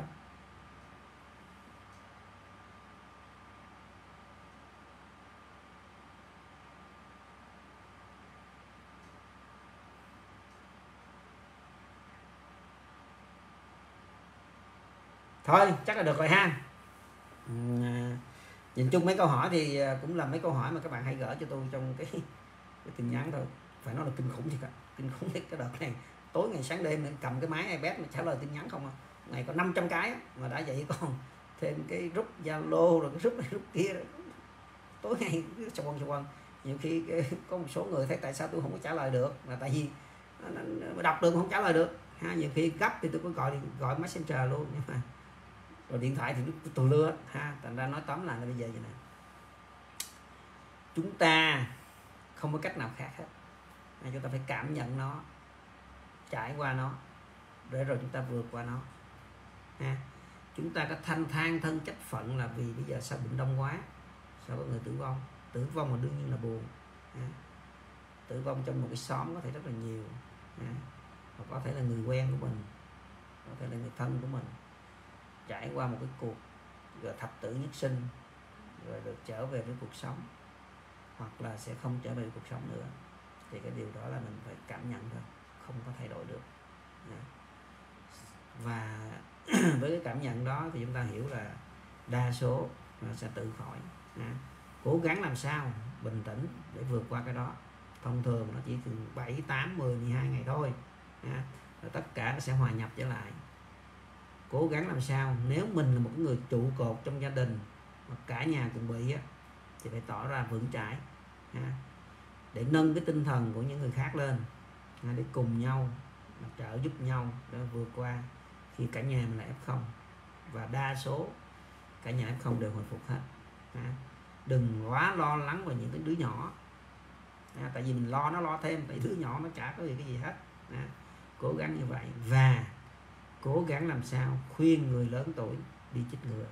S1: Thôi chắc là được rồi ha. À, nhìn chung mấy câu hỏi thì cũng là mấy câu hỏi mà các bạn hay gửi cho tôi trong cái, cái tin nhắn thôi. Phải nói là kinh khủng thiệt á, kinh khủng thiệt. Cái đợt này tối ngày sáng đêm cầm cái máy iPad mà trả lời tin nhắn không à, ngày có năm trăm cái mà đã vậy còn thêm cái group Zalo rồi cái group này group kia rồi. Tối ngày cứ sầu quần sầu quần. Nhiều khi có một số người thấy tại sao tôi không có trả lời được, là tại vì đọc được mà không trả lời được ha. Nhiều khi gấp thì tôi có gọi gọi Messenger luôn, nhưng mà rồi điện thoại thì nó tù lưa ha. Thành ra nói tóm lại là bây giờ vậy nè, chúng ta không có cách nào khác hết, chúng ta phải cảm nhận nó, trải qua nó để rồi chúng ta vượt qua nó ha. Chúng ta có thanh thang thân trách phận là vì bây giờ sao bệnh đông quá, sao có người tử vong. Tử vong mà đương nhiên là buồn ha. Tử vong trong một cái xóm có thể rất là nhiều à, hoặc có thể là người quen của mình, có thể là người thân của mình trải qua một cái cuộc rồi thập tử nhất sinh rồi được trở về với cuộc sống, hoặc là sẽ không trở về cuộc sống nữa, thì cái điều đó là mình phải cảm nhận thôi, không có thay đổi được. Và với cái cảm nhận đó thì chúng ta hiểu là đa số nó sẽ tự khỏi. Cố gắng làm sao bình tĩnh để vượt qua cái đó. Thông thường nó chỉ từ bảy, tám, mười, mười hai ngày thôi, rồi tất cả nó sẽ hòa nhập trở lại. Cố gắng làm sao nếu mình là một người trụ cột trong gia đình mà cả nhà cùng bị á, thì phải tỏ ra vững chãi để nâng cái tinh thần của những người khác lên, để cùng nhau trợ giúp nhau để vượt qua khi cả nhà mình là ép không, và đa số cả nhà ép không đều hồi phục hết. Đừng quá lo lắng về những cái đứa nhỏ, tại vì mình lo nó lo thêm, tại đứa nhỏ nó chả có gì cái gì hết. Cố gắng như vậy và cố gắng làm sao khuyên người lớn tuổi đi chích ngừa,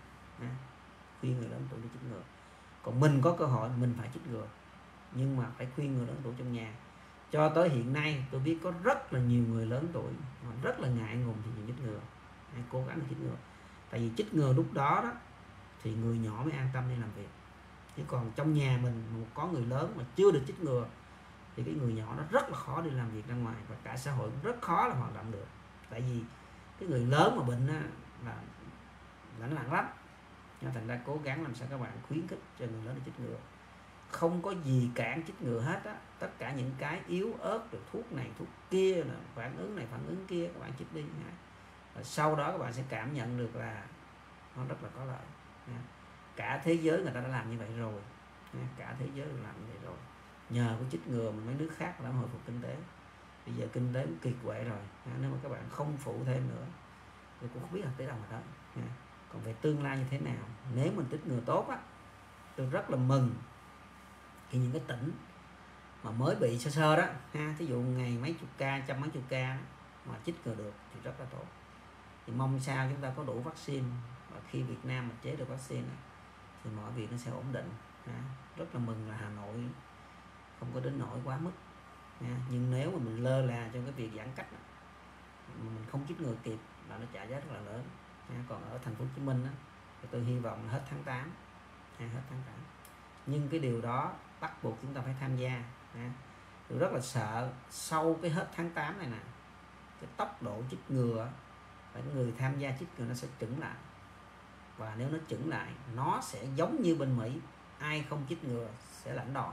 S1: khuyên người lớn tuổi đi chích ngừa. Còn mình có cơ hội mình phải chích ngừa, nhưng mà phải khuyên người lớn tuổi trong nhà. Cho tới hiện nay tôi biết có rất là nhiều người lớn tuổi họ rất là ngại ngùng thì chích ngừa. Hãy cố gắng chích ngừa, tại vì chích ngừa lúc đó đó thì người nhỏ mới an tâm đi làm việc. Chứ còn trong nhà mình mà có người lớn mà chưa được chích ngừa thì cái người nhỏ nó rất là khó đi làm việc ra ngoài, và cả xã hội cũng rất khó là hoạt động được. Tại vì cái người lớn mà bệnh á, là lãnh nặng lắm. Thành ra cố gắng làm sao các bạn khuyến khích cho người lớn đi chích ngừa. Không có gì cản chích ngừa hết á. Tất cả những cái yếu ớt, được thuốc này thuốc kia, là phản ứng này phản ứng kia, các bạn chích đi. Và sau đó các bạn sẽ cảm nhận được là nó rất là có lợi. Cả thế giới người ta đã làm như vậy rồi, cả thế giới làm như vậy rồi. Nhờ có chích ngừa mà mấy nước khác đã hồi phục kinh tế. Bây giờ kinh tế cũng kiệt quệ rồi. Nếu mà các bạn không phụ thêm nữa thì cũng không biết là tới đâu rồi đó. Còn về tương lai như thế nào, nếu mình chích ngừa tốt á, tôi rất là mừng khi những cái tỉnh mà mới bị sơ sơ đó ha, thí dụ ngày mấy chục ca, trăm mấy chục ca mà chích ngừa được thì rất là tốt. Thì mong sao chúng ta có đủ vaccine, và khi Việt Nam mà chế được vaccine thì mọi việc nó sẽ ổn định. Rất là mừng là Hà Nội không có đến nỗi quá mức. Nhưng nếu mà mình lơ là trong cái việc giãn cách, mình không chích ngừa kịp là nó trả giá rất là lớn. Còn ở thành phố Hồ Chí Minh thì tôi hy vọng là hết tháng tám, hết tháng tám. Nhưng cái điều đó bắt buộc chúng ta phải tham gia. Tôi rất là sợ sau cái hết tháng tám này nè, cái tốc độ chích ngừa và người tham gia chích ngừa nó sẽ chững lại. Và nếu nó chững lại, nó sẽ giống như bên Mỹ, ai không chích ngừa sẽ lãnh đòn.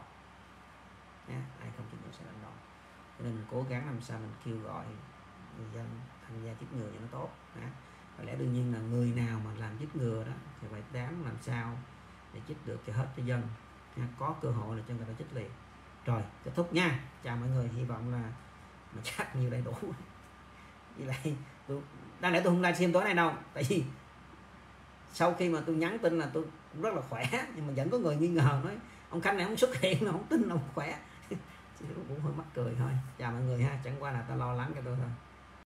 S1: Ai không chích ngừa sẽ lãnh đòn. Cho nên mình cố gắng làm sao mình kêu gọi người dân tham gia chích ngừa cho nó tốt. Và lẽ đương nhiên là người nào mà làm chích ngừa đó thì phải dám làm sao để chích được cho hết cho dân. Có cơ hội là cho người ta chích liền. Rồi, kết thúc nha. Chào mọi người, hy vọng là mà chắc nhiều đầy đủ. Với lại tôi đáng lẽ tôi không livestream tối nay đâu, tại vì sau khi mà tôi nhắn tin là tôi cũng rất là khỏe, nhưng mà vẫn có người nghi ngờ nói ông Khanh này không xuất hiện, nó không tin ông khỏe. Cũng hơi mắc cười thôi. Chào mọi người ha, chẳng qua là ta lo lắng cho tôi thôi.